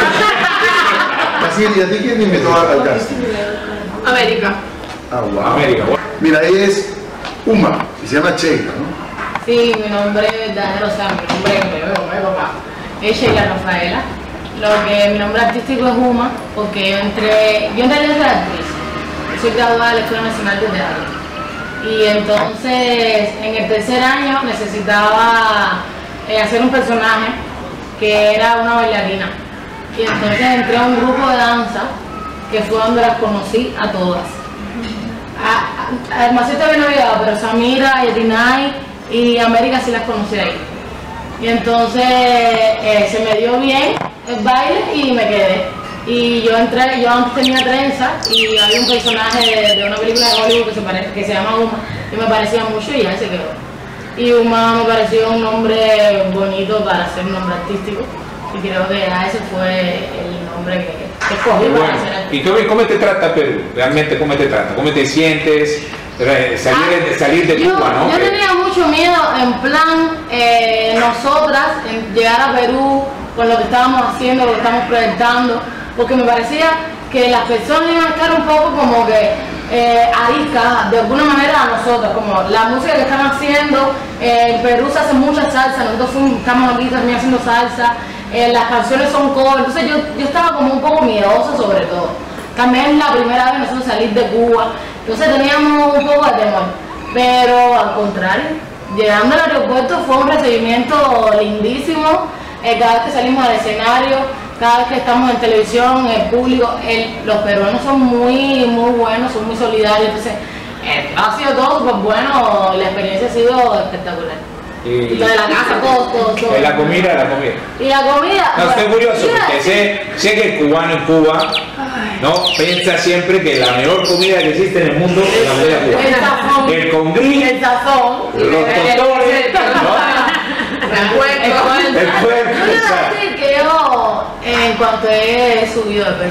Así, ¿y a ti quién te invitó al casting? América. Ah, wow. América. Mira, ella es Uma, y se llama Sheila, ¿no? Sí, mi nombre verdadero, o sea, mi nombre es mi nombre, papá. Es Sheila Rafaela. Lo que mi nombre artístico es Uma, porque yo entré, yo en realidad soy actriz. Yo soy graduada de la Escuela Nacional de Teatro. Y entonces, en el tercer año necesitaba eh, hacer un personaje que era una bailarina. Y entonces entré a un grupo de danza que fue donde las conocí a todas. A, a, a Maceta había olvidado, pero Samira, Yetinay y América sí las conocí ahí. Y entonces eh, se me dio bien el baile y me quedé. Y yo entré, yo antes tenía trenza y había un personaje de, de una película de Hollywood que se, pare, que se llama Uma y me parecía mucho y ya se quedó. Y Uma me pareció un nombre bonito para ser un nombre artístico y creo que ya ese fue el nombre que, que escogí Bueno, para ser ¿y artístico. cómo, cómo te trata Perú? ¿Realmente cómo te trata? ¿Cómo te sientes? Eh, Salir de, salir de yo, Cuba, ¿no? Yo tenía mucho miedo en plan, eh, nosotras, en llegar a Perú con lo que estábamos haciendo, lo que estamos proyectando, porque me parecía que las personas iban a estar un poco como que eh, ariscas de alguna manera a nosotros, como la música que están haciendo, eh, en Perú se hace mucha salsa, nosotros fuimos, estamos aquí también haciendo salsa, eh, las canciones son cover, entonces yo, yo estaba como un poco miedosa sobre todo. También es la primera vez nosotros salir de Cuba, entonces teníamos un poco de temor, pero al contrario, llegando al aeropuerto fue un recibimiento lindísimo, eh, cada vez que salimos al escenario, cada vez que estamos en televisión, el público, el, los peruanos son muy, muy buenos, son muy solidarios, entonces eh, ha sido todo súper bueno, la experiencia ha sido espectacular. Y, Y lo de la casa, todo, todo, todo. y la comida, la comida. Y la comida. No, estoy bueno, curioso mira, porque sé, sé que el cubano en Cuba no piensa siempre que la mejor comida que existe en el mundo es la comida el cubana. sazón, El congrí, el sazón, los tostones, ¿no? el puerco, El puerco, Yo quiero exacto. decir que yo, en cuanto he subido de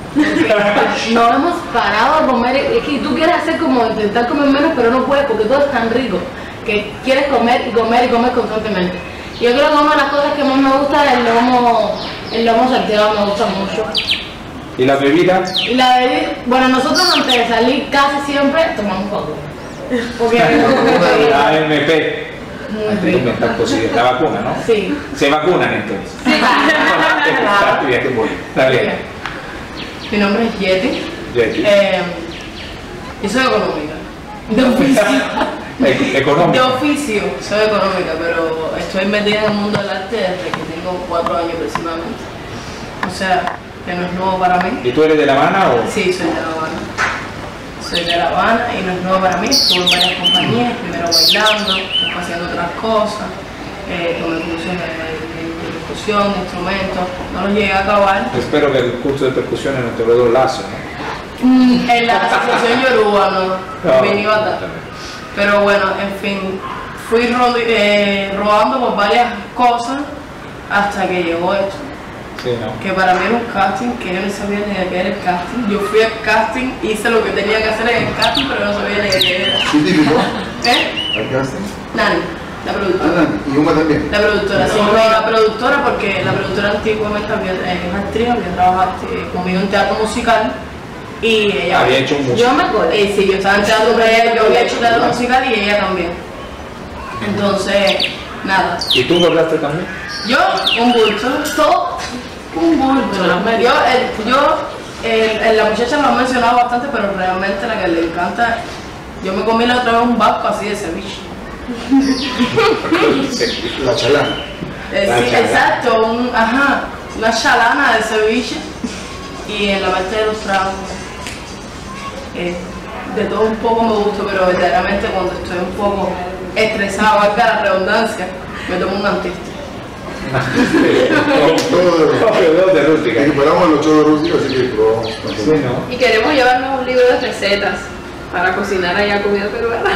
peso, no hemos parado de comer, es que tú quieres hacer como intentar comer menos, pero no puedes porque todo es tan rico que quieres comer y comer y comer constantemente. Yo creo que una de las cosas que más me gusta es el lomo, el lomo salteado, me gusta mucho. ¿Y la bebida? Y la bebida, bueno, nosotros antes de salir casi siempre tomamos vacuna. Porque La M P. muy Antes de rico. inventar cosillas. La vacuna, ¿no? Sí. Se vacunan entonces. Sí. Exacto, ya que voy. Está bien. Mi nombre es Yeti. Jackie. Eh, yo soy económica. De oficio. E- Económico. De oficio soy económica, pero estoy metida en el mundo del arte desde que tengo cuatro años aproximadamente. O sea, que no es nuevo para mí. ¿Y tú eres de La Habana o...? Sí, soy de La Habana. Soy de La Habana y no es nuevo para mí. Estuve en varias compañías, primero bailando, después haciendo otras cosas. Eh, tomé cursos de, de, de percusión, de instrumentos. No los llegué a acabar. Espero que el curso de percusiones no te lo dé lazo, ¿no? Mm, en la asociación Yoruba, no. No, Bien iba a dar. Pero bueno, en fin, fui ro eh, rodando por varias cosas hasta que llegó esto. Sí, ¿no? Que para mí era un casting que yo no sabía ni de qué era el casting. Yo fui al casting, hice lo que tenía que hacer en el casting, pero no sabía ni de qué era. Científico. ¿Eh? ¿Al casting? Nani, la productora. Ah, Nani. ¿Y Uma también? La productora, sí, no, la productora porque la productora antiguamente había, eh, es actriz, había trabajado eh, conmigo en teatro musical y ella había hecho música. Yo me acuerdo, eh, sí, yo estaba en teatro, pero yo había hecho teatro musical y ella también. Entonces, nada. ¿Y tú doblaste también? Yo, un bulto, todo, un bulto. Yo, eh, yo eh, la muchacha lo ha mencionado bastante, pero realmente la que le encanta, yo me comí la otra vez un vasco así de ceviche. La chalana. Eh, La sí, chalana. exacto, un, ajá, una chalana de ceviche y en la parte de los tragos. Eh, de todo un poco me gusta, pero verdaderamente cuando estoy un poco estresada, valga la redundancia, me tomo un antiste. Todo de rústica. Recuperamos los shows de rústica, así que probamos. Sí, ¿no? Y queremos llevarnos un libro de recetas para cocinar allá comida peruana.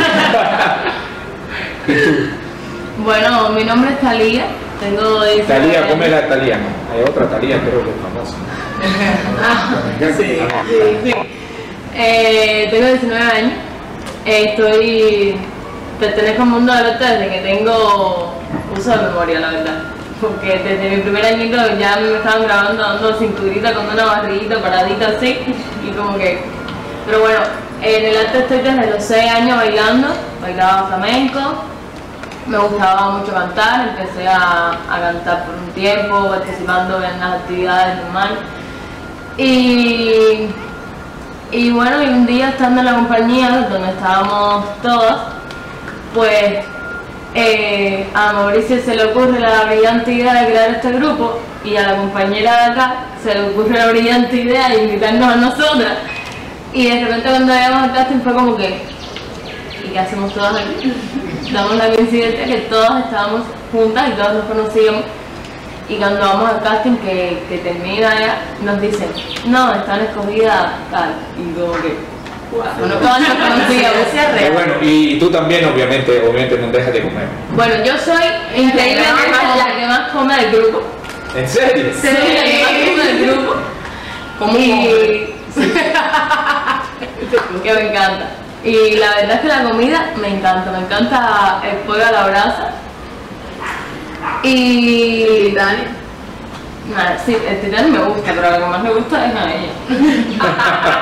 Bueno, mi nombre es Talía, tengo diecinueve Talía, años. come la Talía, ¿no? Hay otra Talía, creo que es famosa. Ah, sí, Ah, sí, sí. Eh, tengo diecinueve años, eh, estoy, pertenezco al mundo del arte desde que tengo uso de memoria, la verdad. Porque desde mi primer añito ya me estaban grabando dando cinturita con una barriguita paradita así, y como que... Pero bueno, en el arte estoy desde los seis años bailando, bailaba flamenco, me gustaba mucho cantar, empecé a, a cantar por un tiempo, participando en las actividades normales. Y, y bueno, y un día estando en la compañía donde estábamos todos, pues eh, a Mauricio se le ocurre la brillante idea de crear este grupo y a la compañera de acá se le ocurre la brillante idea de invitarnos a nosotras. Y de repente cuando llegamos al casting fue como que, ¿y qué hacemos todas aquí? Damos la coincidencia que todas estábamos juntas y todas nos conocíamos. Y cuando vamos al casting que, que termina ya, nos dicen, no, están escogidas tal. Y como que, wow, bueno, todas nos conocíamos. Pero bueno, y, y tú también obviamente, obviamente no dejas de comer. Bueno, yo soy increíblemente la que más come del grupo. ¿En serio? Soy la que más come del grupo. ¿Cómo Y... que me encanta. Y la verdad es que la comida me encanta, me encanta el pollo a la brasa. Y... Dani. Nada, sí, el titán me gusta, pero lo que más me gusta es a ella.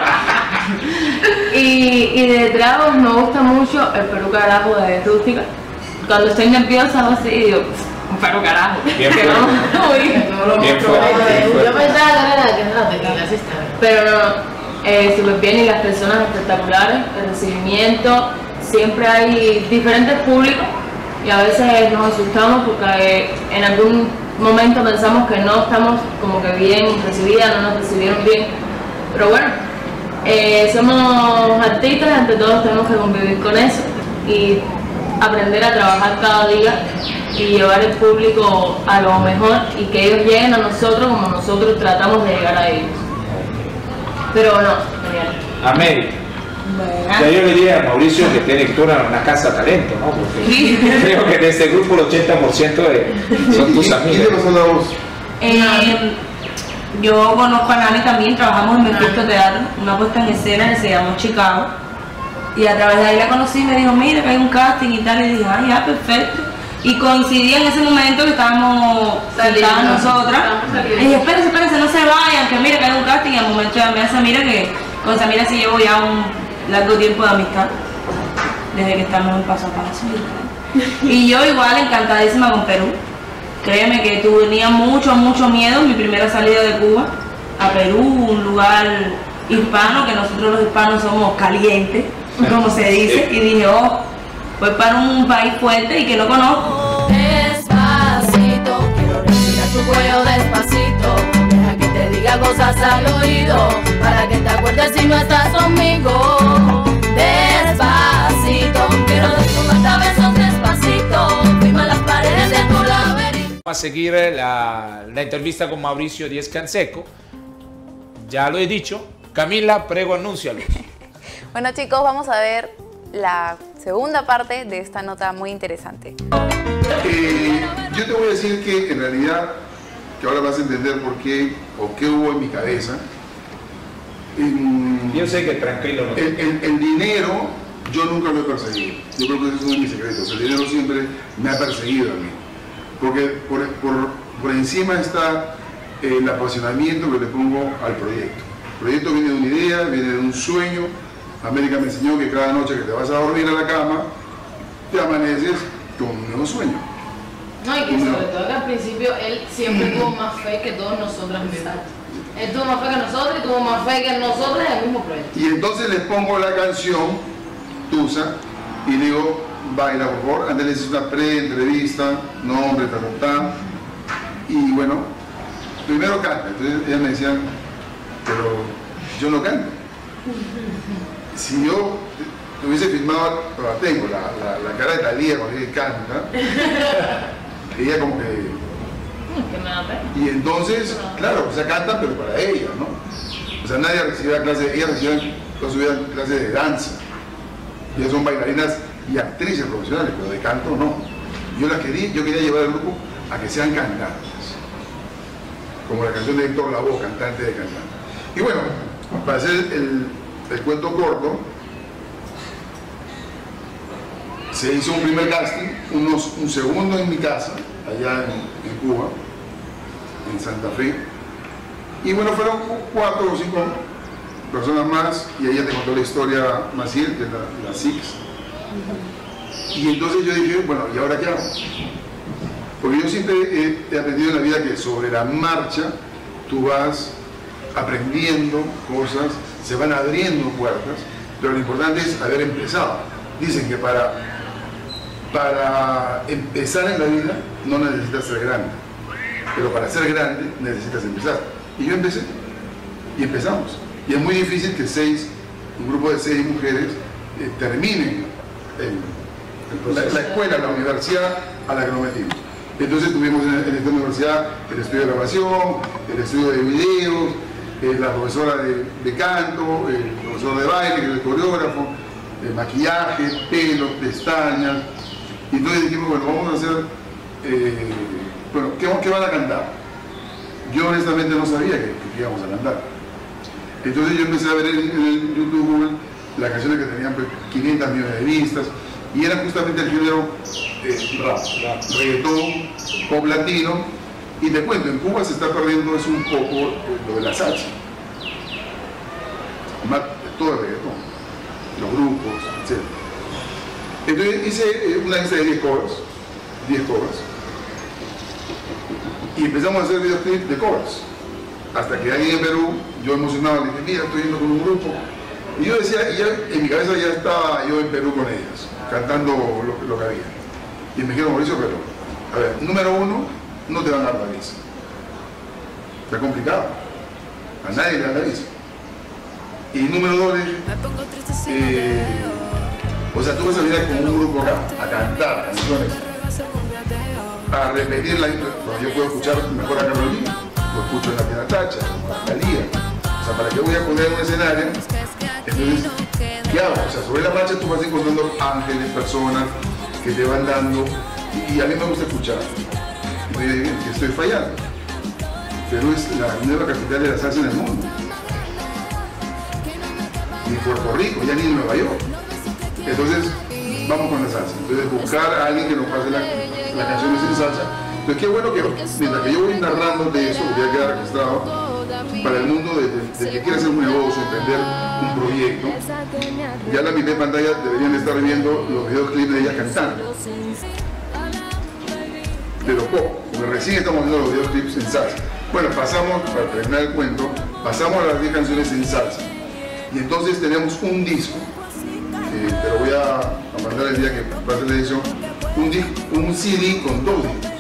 y, y de tragos me gusta mucho el Perú Carajo de Rústica. Cuando estoy nerviosa o así, digo, un Perú Carajo. Bien que fuerte. no, uy, no lo Bien muestro. fuerte, bien Yo fuerte. pensaba que era que era tequila, sí está. Pero no, eh, súper bien y las personas espectaculares, el recibimiento, siempre hay diferentes públicos y a veces nos asustamos porque eh, en algún momento pensamos que no estamos como que bien recibidas, no nos recibieron bien, pero bueno, eh, somos artistas, entre todos tenemos que convivir con eso y aprender a trabajar cada día y llevar el público a lo mejor y que ellos lleguen a nosotros como nosotros tratamos de llegar a ellos. Pero no, genial. América. Ya yo le dije a Mauricio que tiene que una, una casa de talento, ¿no? Porque Sí. creo que de ese grupo el ochenta por ciento de, son tus ¿Quién amigas. te pasó la voz? Eh, yo conozco a Nani también, trabajamos en Mephisto Teatro, una puesta en escena que se llamó Chicago. Y a través de ahí la conocí y me dijo, mira que hay un casting y tal, y dije, ah, ya, perfecto. Y coincidía en ese momento que estábamos Saliendo. sentadas nosotras. Estábamos saliendo. Y dije, espérense, espérense, no se vayan, que mira que hay un casting. Y al momento llamé a Samira, que con Samira sí llevo ya un largo tiempo de amistad, desde que estamos en Paso a Paso. Y yo igual encantadísima con Perú. Créeme que tenía mucho, mucho miedo en mi primera salida de Cuba a Perú, un lugar hispano, que nosotros los hispanos somos calientes, como se dice, y dije, oh, voy para un país fuerte y que no conozco. Despacito, quiero respirar tu cuello despacito. Deja que te diga cosas al oído, para que te acuerdes si no estás conmigo. Despacito, quiero desnudarte besos despacito. Firma las paredes de tu laberinto. Vamos a seguir la, la entrevista con Mauricio Díez Canseco. Ya lo he dicho. Camila, prego, anúncialo. Bueno chicos, vamos a ver la segunda parte de esta nota muy interesante. Eh, yo te voy a decir que en realidad, que ahora vas a entender por qué o qué hubo en mi cabeza. En- Yo sé que tranquilo no. el, el- el dinero yo nunca lo he perseguido. Yo creo que ese es uno de mis secretos. El dinero siempre me ha perseguido a mí. Porque por, por, por encima está el apasionamiento que le pongo al proyecto. El proyecto viene de una idea, viene de un sueño. América me enseñó que cada noche que te vas a dormir a la cama, te amaneces con un nuevo sueño. No, y que sobre todo que al principio él siempre tuvo más fe que todos nosotros mismos. Él tuvo más fe que nosotros y tuvo más fe que nosotros en el mismo proyecto. Y entonces les pongo la canción, Tusa, y digo, baila por favor, antes les hice una pre-entrevista, nombre, ta, ta, ta. Y bueno, primero canta. Entonces ellas me decían, pero yo no canto. Si yo hubiese filmado, la tengo, la, la, la cara de Talía cuando ella canta, ella como que... Que me da pena. Y entonces, claro, o sea, cantan pero para ella, ¿no? O sea, nadie recibía clase, ellas recibían toda su vida clase de danza. Ellas son bailarinas y actrices profesionales, pero de canto no. Yo las quería, yo quería llevar al grupo a que sean cantantes. Como la canción de Héctor Lavoe, cantante de cantante. Y bueno, para hacer el, el cuento corto, se hizo un primer casting, unos, un segundo en mi casa, allá en, en Cuba, en Santa Fe. Y bueno, fueron cuatro o cinco personas más, y ella te contó la historia Maciel, que es la, la Six. Y entonces yo dije, bueno, ¿y ahora qué hago? Porque yo siempre he, he aprendido en la vida que sobre la marcha tú vas aprendiendo cosas, se van abriendo puertas, pero lo importante es haber empezado. Dicen que para, para empezar en la vida no necesitas ser grande, pero para ser grande necesitas empezar. Y yo empecé, y empezamos. Y es muy difícil que seis, un grupo de seis mujeres eh, terminen el, la, la escuela, la universidad a la que nos metimos. Entonces tuvimos en, en esta universidad el estudio de grabación, el estudio de videos, eh, la profesora de, de canto, el profesor de baile, que es el coreógrafo, el maquillaje, pelos, pestañas. Y entonces dijimos, bueno, vamos a hacer, eh, bueno, ¿qué, ¿qué van a cantar? Yo honestamente no sabía que, que íbamos a cantar. Entonces yo empecé a ver en, en el YouTube las canciones que tenían pues, quinientas millones de vistas, y era justamente el género eh, rap, rap, reggaetón, pop latino. Y te cuento, en Cuba se está perdiendo es un poco eh, lo de la salsa, más todo el reggaetón, los grupos, etcétera. Entonces hice eh, una lista de diez covers, diez covers, y empezamos a hacer videoclips de covers. Hasta que alguien en Perú, yo emocionado, le dije, mira, estoy yendo con un grupo. Y yo decía, y ya, en mi cabeza ya estaba yo en Perú con ellas, cantando lo, lo que había. Y me dijeron, Mauricio, pero, a ver, número uno, no te van a dar la visa. Está complicado. A nadie le dan la visa. Y número dos, eh, o sea, tú vas a venir con un grupo acá, a cantar canciones, a repetir la intro. Bueno, yo puedo escuchar mejor a Carolina, lo escucho en la Tina Tacha, la Lía. O sea, ¿para qué voy a poner un escenario? Entonces, ¿qué hago? O sea, sobre la marcha tú vas encontrando ángeles, personas que te van dando, y, y a mí me gusta escuchar. Entonces yo digo, que estoy fallando. Perú es la nueva capital de la salsa en el mundo. Ni Puerto Rico, ya ni Nueva York. Entonces, vamos con la salsa. Entonces, buscar a alguien que nos pase las la canciones en salsa. Entonces, qué bueno que mientras que yo voy narrando de eso, voy a quedar registrado para el mundo de, de, de que quiere hacer un negocio, emprender un proyecto. Ya en la mitad de pantalla deberían estar viendo los videoclips de ella cantando. Pero poco, porque recién estamos viendo los videoclips en salsa. Bueno, pasamos, para terminar el cuento, pasamos a las diez canciones en salsa. Y entonces tenemos un disco, eh, te lo voy a, a mandar el día que pase la edición, un, disco, un C D con dos discos.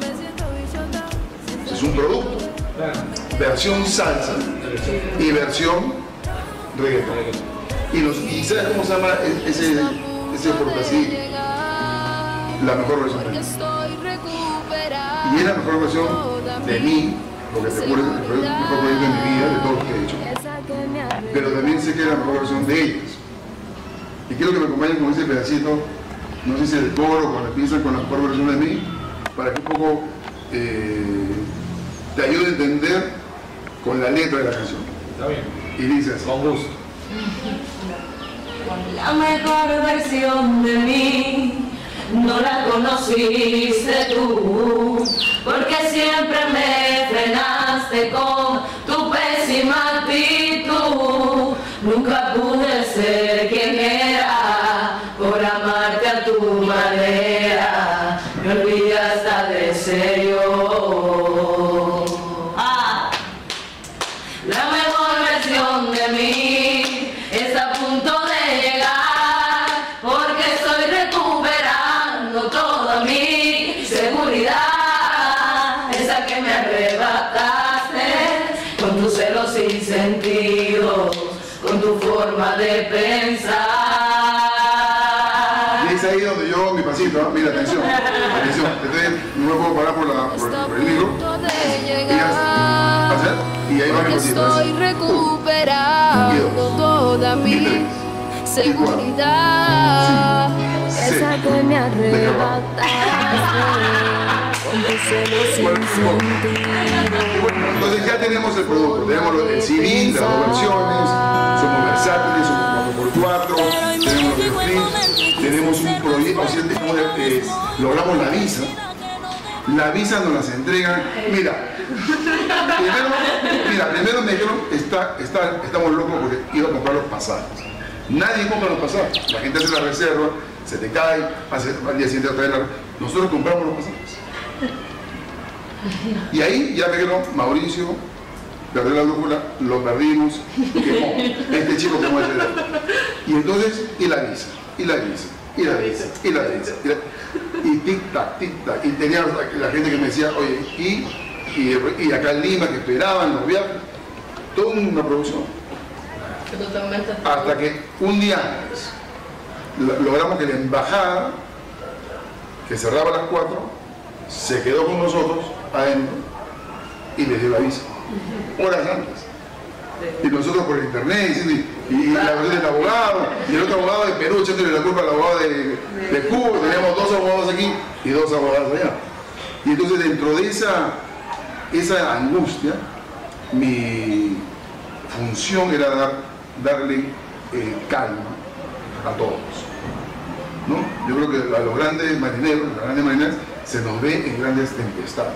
Es un producto. Versión salsa y versión reggaetón. Y, los, y ¿sabes cómo se llama ese, ese portací? La mejor versión de mí. Y es la mejor versión de mí, porque te acuerdas, el mejor proyecto de mi vida, de todo lo que he hecho. Pero también sé que es la mejor versión de ellos. Y quiero que me acompañen con ese pedacito, no sé si el coro, cuando empiezan con la mejor versión de mí, para que un poco eh, te ayude a entender con la letra de la canción. Está bien. Y dice así. Con gusto. La mejor versión de mí no la conociste tú, porque siempre me frenaste con tu pésima actitud. Nunca pude ser quien era por amarte a tu manera, me olvidé hasta de serio. Ah, la mejor versión de mí está a punto de llegar, porque estoy recuperando toda mi seguridad, esa que me arrebataste con tus celos sin sentido, con tu forma de pensar. Y es ahí donde yo, mi pasito, ¿eh? Mira, atención, atención, entonces no me puedo parar por, la, por, por el libro. Y, hacer, y ahí va mi pasito. Estoy recuperando toda mi seguridad, esa que me arrebataste con tus celos sin sentido. Bueno, entonces ya tenemos el producto, tenemos el C D, las dos versiones, somos versátiles, somos cuatro por cuatro, tenemos los clips, tenemos un proyecto, o sea, tenemos, eh, logramos la visa, la visa nos las entregan, mira, primero, mira, primero me dijeron, está, está, estamos locos porque iba a comprar los pasajes, nadie compra los pasajes, la gente hace la reserva, se te cae, hace, al día siguiente otra vez la, nosotros compramos los pasajes. Y ahí ya me dijeron, Mauricio, perdió la brújula, lo perdimos, quemó, este chico quemó el teléfono. Y entonces, y la visa, y la visa, y la visa, y la visa, y, la, y tic-tac, tic-tac, y tenía la, la gente que me decía, oye, y, y, y acá en Lima, que esperaban los viajes, toda una producción. Hasta que un día antes, logramos que la embajada, que cerraba a las cuatro, se quedó con nosotros adentro y les dio la visa horas antes, y nosotros por internet diciendo, y, y la versión del abogado y el otro abogado de Perú echándole la culpa al abogado de, de Cuba, teníamos dos abogados aquí y dos abogados allá, y entonces dentro de esa esa angustia mi función era dar, darle eh, calma a todos, ¿no? Yo creo que a los grandes marineros, las grandes marineras se nos ve en grandes tempestades.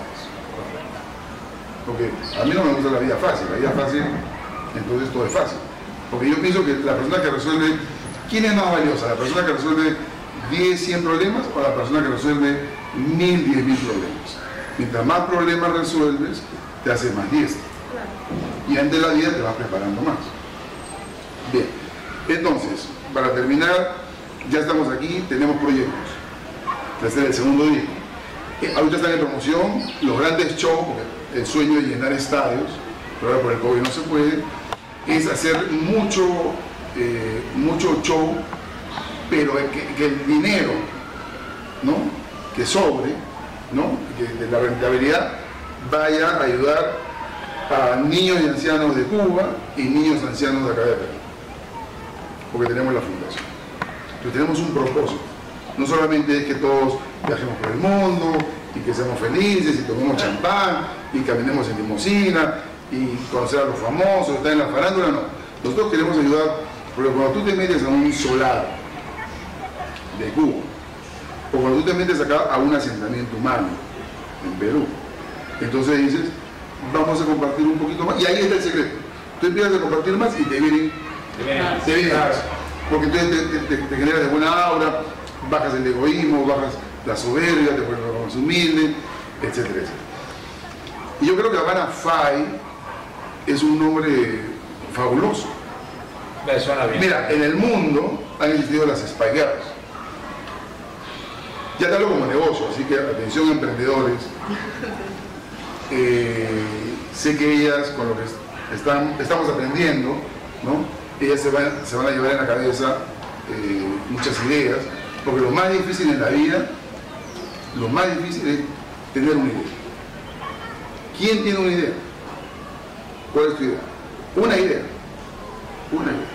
Porque a mí no me gusta la vida fácil, la vida fácil, entonces todo es fácil. Porque yo pienso que la persona que resuelve, ¿quién es más valiosa? ¿La persona que resuelve diez, cien problemas o la persona que resuelve mil, diez mil problemas? Mientras más problemas resuelves, te haces más diestro. Y antes de la vida te vas preparando más. Bien, entonces, para terminar, ya estamos aquí, tenemos proyectos. Este es el segundo día. Eh, ahorita están en promoción los grandes shows, porque el sueño de llenar estadios, pero ahora por el COVID no se puede, es hacer mucho, eh, mucho show, pero que, que el dinero, ¿no?, que sobre, ¿no?, que de la rentabilidad vaya a ayudar a niños y ancianos de Cuba y niños ancianos de acá de Perú, porque tenemos la fundación. Entonces tenemos un propósito. No solamente es que todos viajemos por el mundo y que seamos felices y tomemos champán y caminemos en limusina y conocer a los famosos, estar en la farándula, no. Nosotros queremos ayudar, porque cuando tú te metes a un solar de Cuba o cuando tú te metes acá a un asentamiento humano en Perú, entonces dices, vamos a compartir un poquito más, y ahí está el secreto. Tú empiezas a compartir más y te vienen, te vienen más, porque entonces te, te, te, te generas de buena aura, bajas el egoísmo, bajas la soberbia, te vuelves más humilde, etcétera, etcétera. Y yo creo que Habana Fai es un nombre fabuloso. Me suena bien. Mira, en el mundo han existido las Spy Girls. Ya te hablo como negocio, así que atención emprendedores. Eh, sé que ellas, con lo que están, estamos aprendiendo, ¿no?, ellas se van, se van a llevar en la cabeza eh, muchas ideas, porque lo más difícil en la vida, lo más difícil es tener una idea. ¿Quién tiene una idea? ¿Cuál es tu idea? Una idea. Una idea.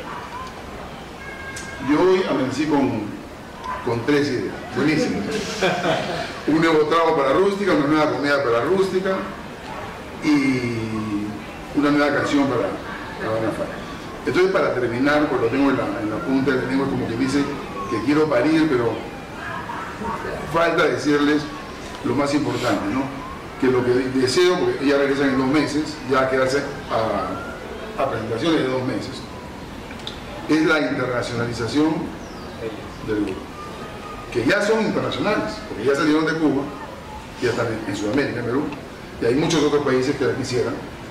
Yo hoy amanecí con, con tres ideas. Buenísimo. Un nuevo trago para rústica, una nueva comida para rústica y una nueva canción para Habana Fai. Entonces, para terminar, pues lo tengo en la, en la punta de la lengua, como que dice que quiero parir, pero falta decirles lo más importante, ¿no? Que lo que deseo, porque ella regresa en dos meses, ya quedarse a, a presentaciones de dos meses, es la internacionalización del grupo, que ya son internacionales, porque ya salieron de Cuba, ya están en, en Sudamérica, en Perú, y hay muchos otros países que la quisieran.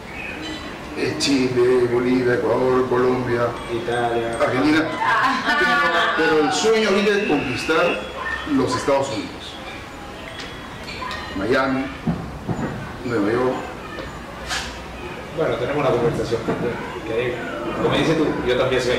Chile, Bolivia, Ecuador, Colombia, Italia, Argentina, pero, pero el sueño ahorita es conquistar los Estados Unidos, Miami, Nueva York. Bueno, tenemos una conversación que, que como dices tú, yo también sé.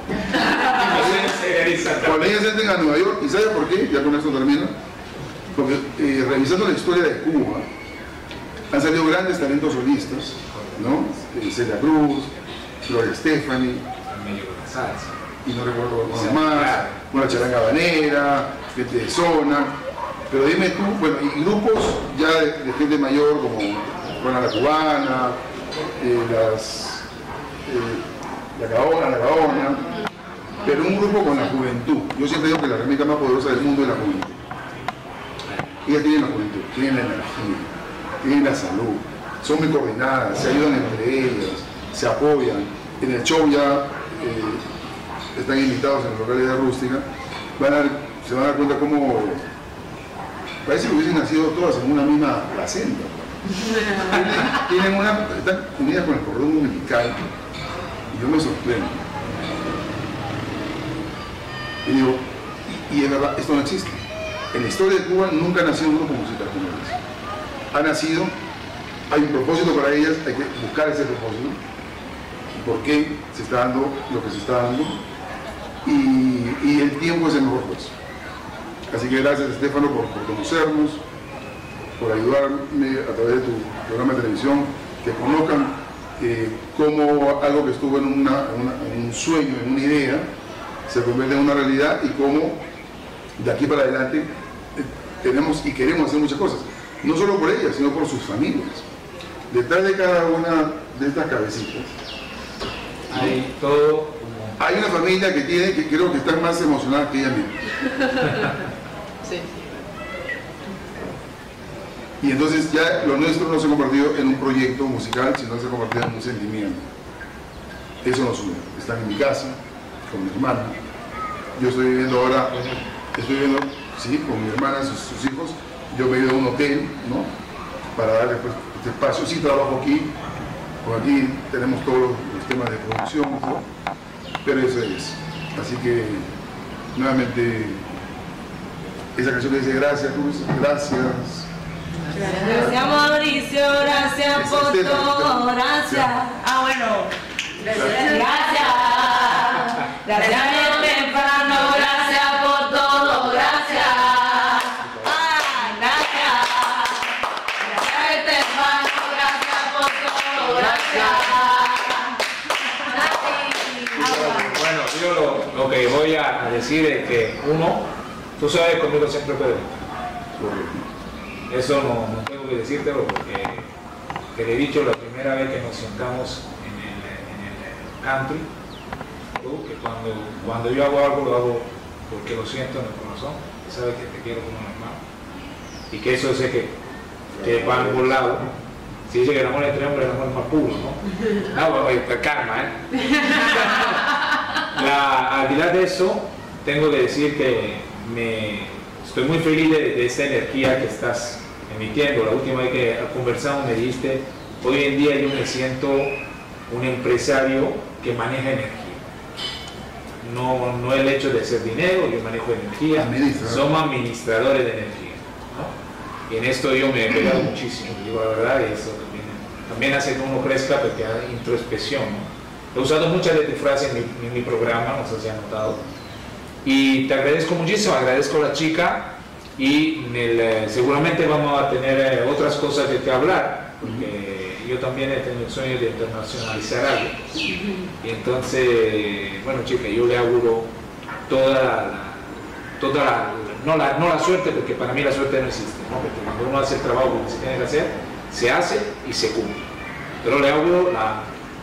Cuando ellos entren a Nueva York, ¿y sabes por qué? Ya con esto termino. Porque eh, revisando la historia de Cuba, han salido grandes talentos solistas, ¿no? Celia Cruz, Gloria Estefani, y no recuerdo los más, una charanga habanera, gente de zona, pero dime tú, bueno, y grupos ya de, de gente mayor como Juana la Cubana, eh, las, eh, la Gaona, la Gaona, pero un grupo con la juventud. Yo siempre digo que la herramienta más poderosa del mundo es la juventud. Ellas tienen la juventud, tienen la energía, tienen la salud, son muy coordinadas, se ayudan entre ellas, se apoyan. En el show ya eh, están invitados en la localidad rústica, van a, se van a dar cuenta cómo parece que hubiesen nacido todas en una misma placenta. Tienen, tienen una, están unidas con el cordón umbilical y yo me sorprendo. Y digo, y, y es verdad, esto no existe. En la historia de Cuba nunca ha nacido un grupo musical como ese. Ha nacido, hay un propósito para ellas, hay que buscar ese propósito. ¿Por qué se está dando lo que se está dando? Y, y el tiempo es el mejor juez. Así que gracias, Estefano, por, por conocernos, por ayudarme a través de tu programa de televisión, que conozcan eh, cómo algo que estuvo en, una, una, en un sueño, en una idea, se convierte en una realidad y cómo de aquí para adelante eh, tenemos y queremos hacer muchas cosas, no solo por ellas, sino por sus familias. Detrás de cada una de estas cabecitas hay todo. Hay una familia que tiene, que creo que está más emocionada que ella misma. Sí. Y entonces ya lo nuestro no se ha convertido en un proyecto musical, sino se ha convertido en un sentimiento. Eso nos une. Están en mi casa, con mi hermana. Yo estoy viviendo ahora, estoy viviendo, sí, con mi hermana, sus, sus hijos. Yo me he ido a un hotel, ¿no? Para darle pues, este espacio. Sí, trabajo aquí, porque aquí tenemos todos los, los temas de producción, ¿no? Pero eso es. Así que, nuevamente, esa canción que dice gracias, Cruz, gracias. Gracias Mauricio, gracias por todo, gracias. Ah, bueno. Gracias. Gracias Estefano, gracias por todo, gracias. Ah, gracias. Gracias Estefano, gracias por todo, gracias. Bueno, yo lo, lo que voy a decir es que uno, tú sabes conmigo siempre Pedro. Eso no, no tengo que decírtelo porque te lo he dicho la primera vez que nos sentamos en el, en el country, tú, que cuando, cuando yo hago algo lo hago porque lo siento en el corazón, sabes que te quiero como un hermano y que eso es que, que van por lado. Si dice que el amor entre hombres es el amor más puro, ¿no? No, pues calma, ¿eh? La, al final de eso, tengo que decir que me estoy muy feliz de, de esta energía que estás emitiendo. La última vez que conversamos me dijiste, hoy en día yo me siento un empresario que maneja energía. No, no el hecho de hacer dinero, yo manejo energía, somos administradores de energía, ¿no? Y en esto yo me he pegado muchísimo, digo la verdad, y eso también, también hace que uno crezca porque hay introspección, ¿no? He usado muchas de tus frases en mi, en mi programa, no sé si has notado. Y te agradezco muchísimo, agradezco a la chica y en el, eh, seguramente vamos a tener eh, otras cosas de que hablar, porque yo también he tenido el sueño de internacionalizar algo. Y entonces, bueno chica, yo le auguro toda la, toda la, no la, no la suerte, porque para mí la suerte no existe, ¿no? Porque cuando uno hace el trabajo que se tiene que hacer, se hace y se cumple. Pero le auguro la,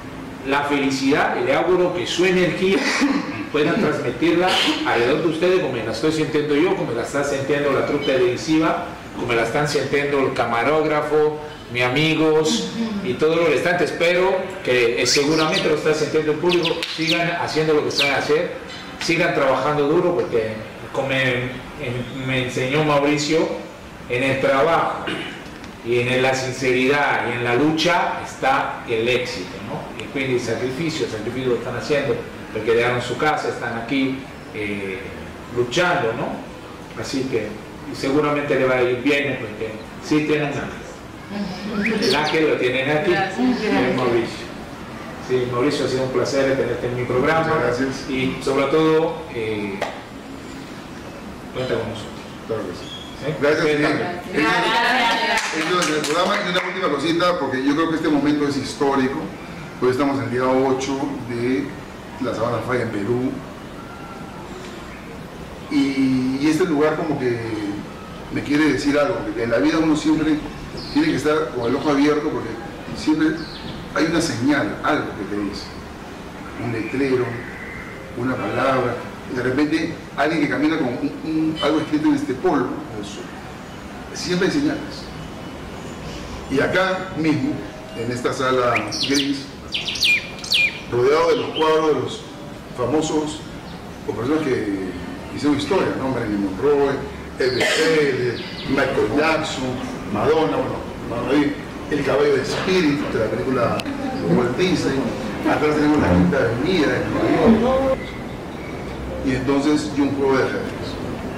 la felicidad y le auguro que su energía puedan transmitirla alrededor de ustedes como la estoy sintiendo yo, como la está sintiendo la trupe televisiva, como la están sintiendo el camarógrafo, mis amigos y todo lo restante. Espero que eh, seguramente lo está sintiendo el público. Sigan haciendo lo que saben hacer, sigan trabajando duro, porque como me, en, me enseñó Mauricio, en el trabajo y en la sinceridad y en la lucha está el éxito, ¿no? Y quindi el sacrificio, el sacrificio lo están haciendo porque dejaron su casa, están aquí eh, luchando, ¿no? Así que seguramente le va a ir bien, porque sí tienen ángel. El ángel lo tienen aquí, es Mauricio. Sí, Mauricio, ha sido un placer tenerte en mi programa. Muchas gracias. Y sobre todo, eh, cuenta con nosotros. Claro que sí. ¿Sí? Gracias, Cuenta. Miguel. Entonces, en el programa, y una última cosita, porque yo creo que este momento es histórico. Hoy estamos en el día ocho de la Sabana Falla en Perú. Y, y este lugar como que me quiere decir algo, porque en la vida uno siempre tiene que estar con el ojo abierto, porque siempre hay una señal, algo que te dice, un letrero, una palabra, y de repente alguien que camina con un, un, algo escrito en este polvo, eso. Siempre hay señales. Y acá mismo, en esta sala gris, rodeado de los cuadros de los famosos o personas que hicieron historia, ¿no? Marilyn Monroe, Elvis Presley, Michael Jackson, Madonna, bueno, ahí el caballo de Spirit de la película de Walt Disney, atrás tenemos la Quinta Avenida en Nueva York, y entonces y un juego de ajedrez.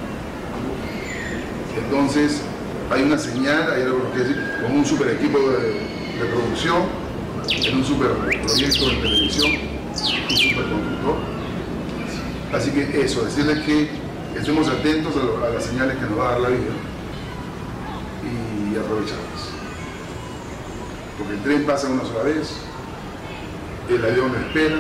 Entonces hay una señal, hay algo que decir, con un super equipo de, de producción, en un super proyecto de televisión, un super conductor. Así que eso, decirles que estemos atentos a, lo, a las señales que nos va a dar la vida y aprovecharlas. Porque el tren pasa una sola vez, el avión no espera,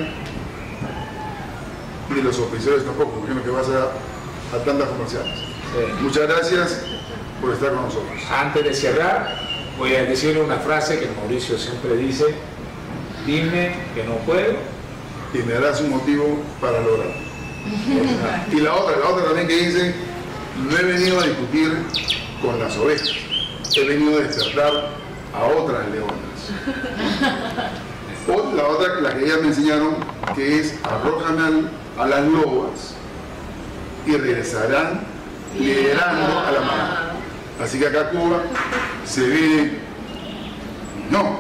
ni los oficiales tampoco, imagino que vas a, a tantas comerciales. Sí. Muchas gracias por estar con nosotros. Antes de cerrar, voy a decirle una frase que Mauricio siempre dice: dime que no puedo y me darás un motivo para lograrlo. Y la otra, la otra también que dice: no he venido a discutir con las ovejas, he venido a despertar a otras leonas. O la otra, la que ellas me enseñaron, que es: arrójame a las lobas y regresarán liderando a la manada. Así que acá Cuba se ve, no,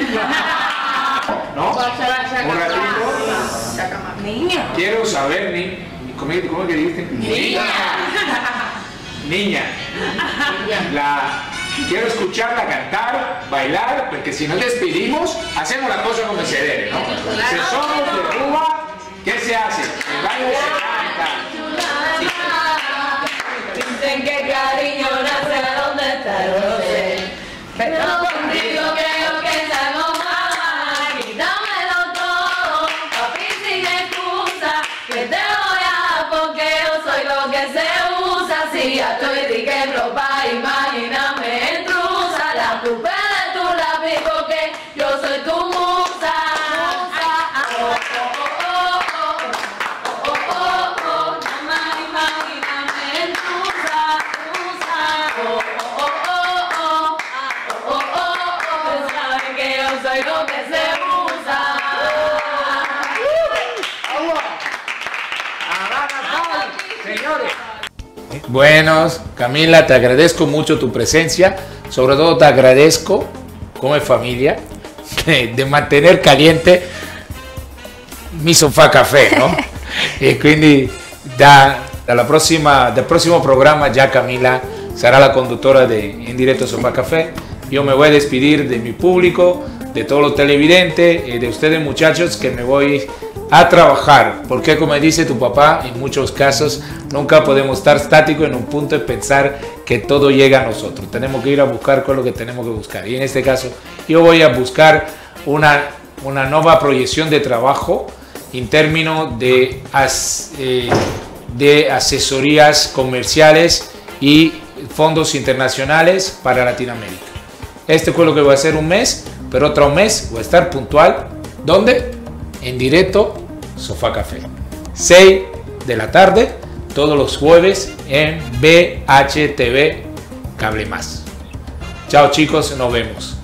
¿no? Un ratito. Niña. Quiero saber, ni, ¿cómo, cómo que dijiste? Niña. Niña. La, quiero escucharla cantar, bailar, porque si nos despedimos, hacemos la cosa como se debe, ¿no? Si somos de Cuba, ¿qué se hace? El baile se canta. Dicen que cariño nace donde está el roce, pero contigo creo que es algo más. Quítamelo todo, papi, sin excusa, que te voy a dar porque yo soy lo que se usa. Si ya estoy rica en ropa, imagíname en trusa, la tupe de tu lápiz porque yo soy tu musa. Oh, oh, oh, oh, oh, oh, oh, nada más imagíname en trusa, trusa. Oh, oh, oh, oh, oh, oh, oh, oh, saben que yo soy lo que se usa. Señores. Buenos, Camila, te agradezco mucho tu presencia, sobre todo te agradezco come familia de, de mantenere caliente mi sofà caffè, no? E quindi da, dalla prossima, dal prossimo programma già Camila sarà la conductora de En Directo Sofá Café. Yo me voy a despedir de mi público, de todos los televidentes y de ustedes muchachos, que me voy a trabajar, porque como dice tu papá, en muchos casos nunca podemos estar estáticos en un punto y pensar que todo llega a nosotros. Tenemos que ir a buscar con lo que tenemos que buscar, y en este caso yo voy a buscar una, una nueva proyección de trabajo en términos de, as, eh, de asesorías comerciales y fondos internacionales para Latinoamérica. Este fue lo que voy a hacer un mes, pero otro mes voy a estar puntual. ¿Dónde? en directo Sofá Café. seis de la tarde, todos los jueves en B H T V Cable Más. Chao chicos, nos vemos.